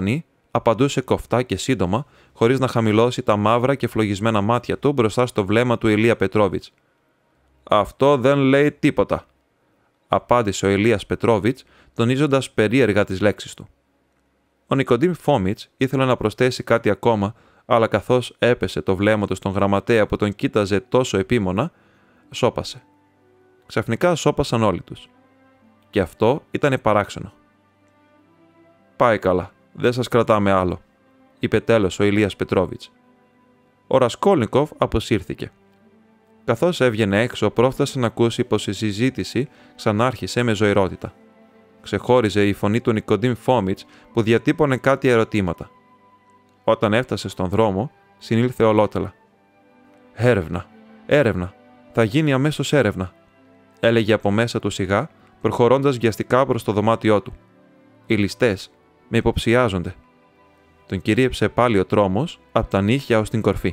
απαντούσε κοφτά και σύντομα, χωρίς να χαμηλώσει τα μαύρα και φλογισμένα μάτια του μπροστά στο βλέμμα του Ηλία Πετρόβιτς. «Αυτό δεν λέει τίποτα», απάντησε ο Ηλίας Πετρόβιτς, τονίζοντας περίεργα τις λέξεις του. Ο Νικοντίμ Φόμιτς ήθελε να προσθέσει κάτι ακόμα, αλλά καθώς έπεσε το βλέμμα του στον γραμματέα που τον κοίταζε τόσο επίμονα, σώπασε. Ξαφνικά σώπασαν όλοι τους. Και αυτό ήταν παράξενο. «Πάει καλά, δεν σας κρατάμε άλλο», είπε τέλος ο Ηλίας Πετρόβιτς. Ο Ρασκόλνικοφ αποσύρθηκε. Καθώς έβγαινε έξω, πρόφτασε να ακούσει πως η συζήτηση ξανάρχισε με ζωηρότητα. Ξεχώριζε η φωνή του Νικοντίμ Φόμιτς που διατύπωνε κάτι ερωτήματα. Όταν έφτασε στον δρόμο, συνήλθε ολότελα. «Έρευνα, έρευνα, θα γίνει αμέσως έρευνα», έλεγε από μέσα του σιγά, προχωρώντας βιαστικά προς το δωμάτιό του. «Οι ληστές με υποψιάζονται». Τον κυρίεψε πάλι ο τρόμος από τα νύχια ως την κορφή.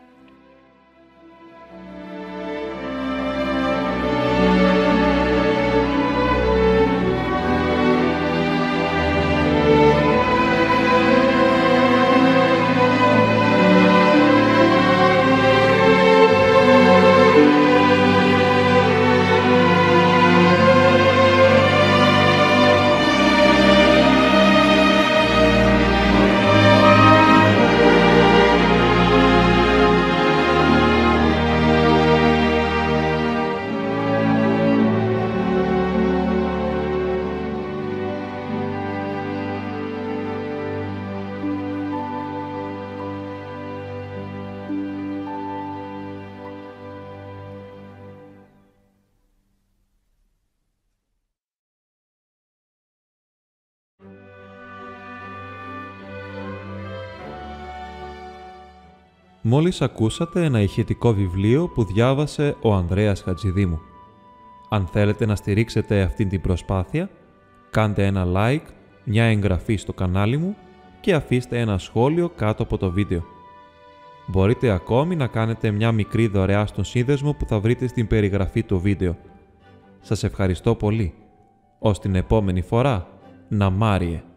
Μόλις ακούσατε ένα ηχητικό βιβλίο που διάβασε ο Ανδρέας Χατζηδήμου. Αν θέλετε να στηρίξετε αυτή την προσπάθεια, κάντε ένα like, μια εγγραφή στο κανάλι μου και αφήστε ένα σχόλιο κάτω από το βίντεο. Μπορείτε ακόμη να κάνετε μια μικρή δωρεά στον σύνδεσμο που θα βρείτε στην περιγραφή του βίντεο. Σας ευχαριστώ πολύ. Ως την επόμενη φορά, να Μάριε!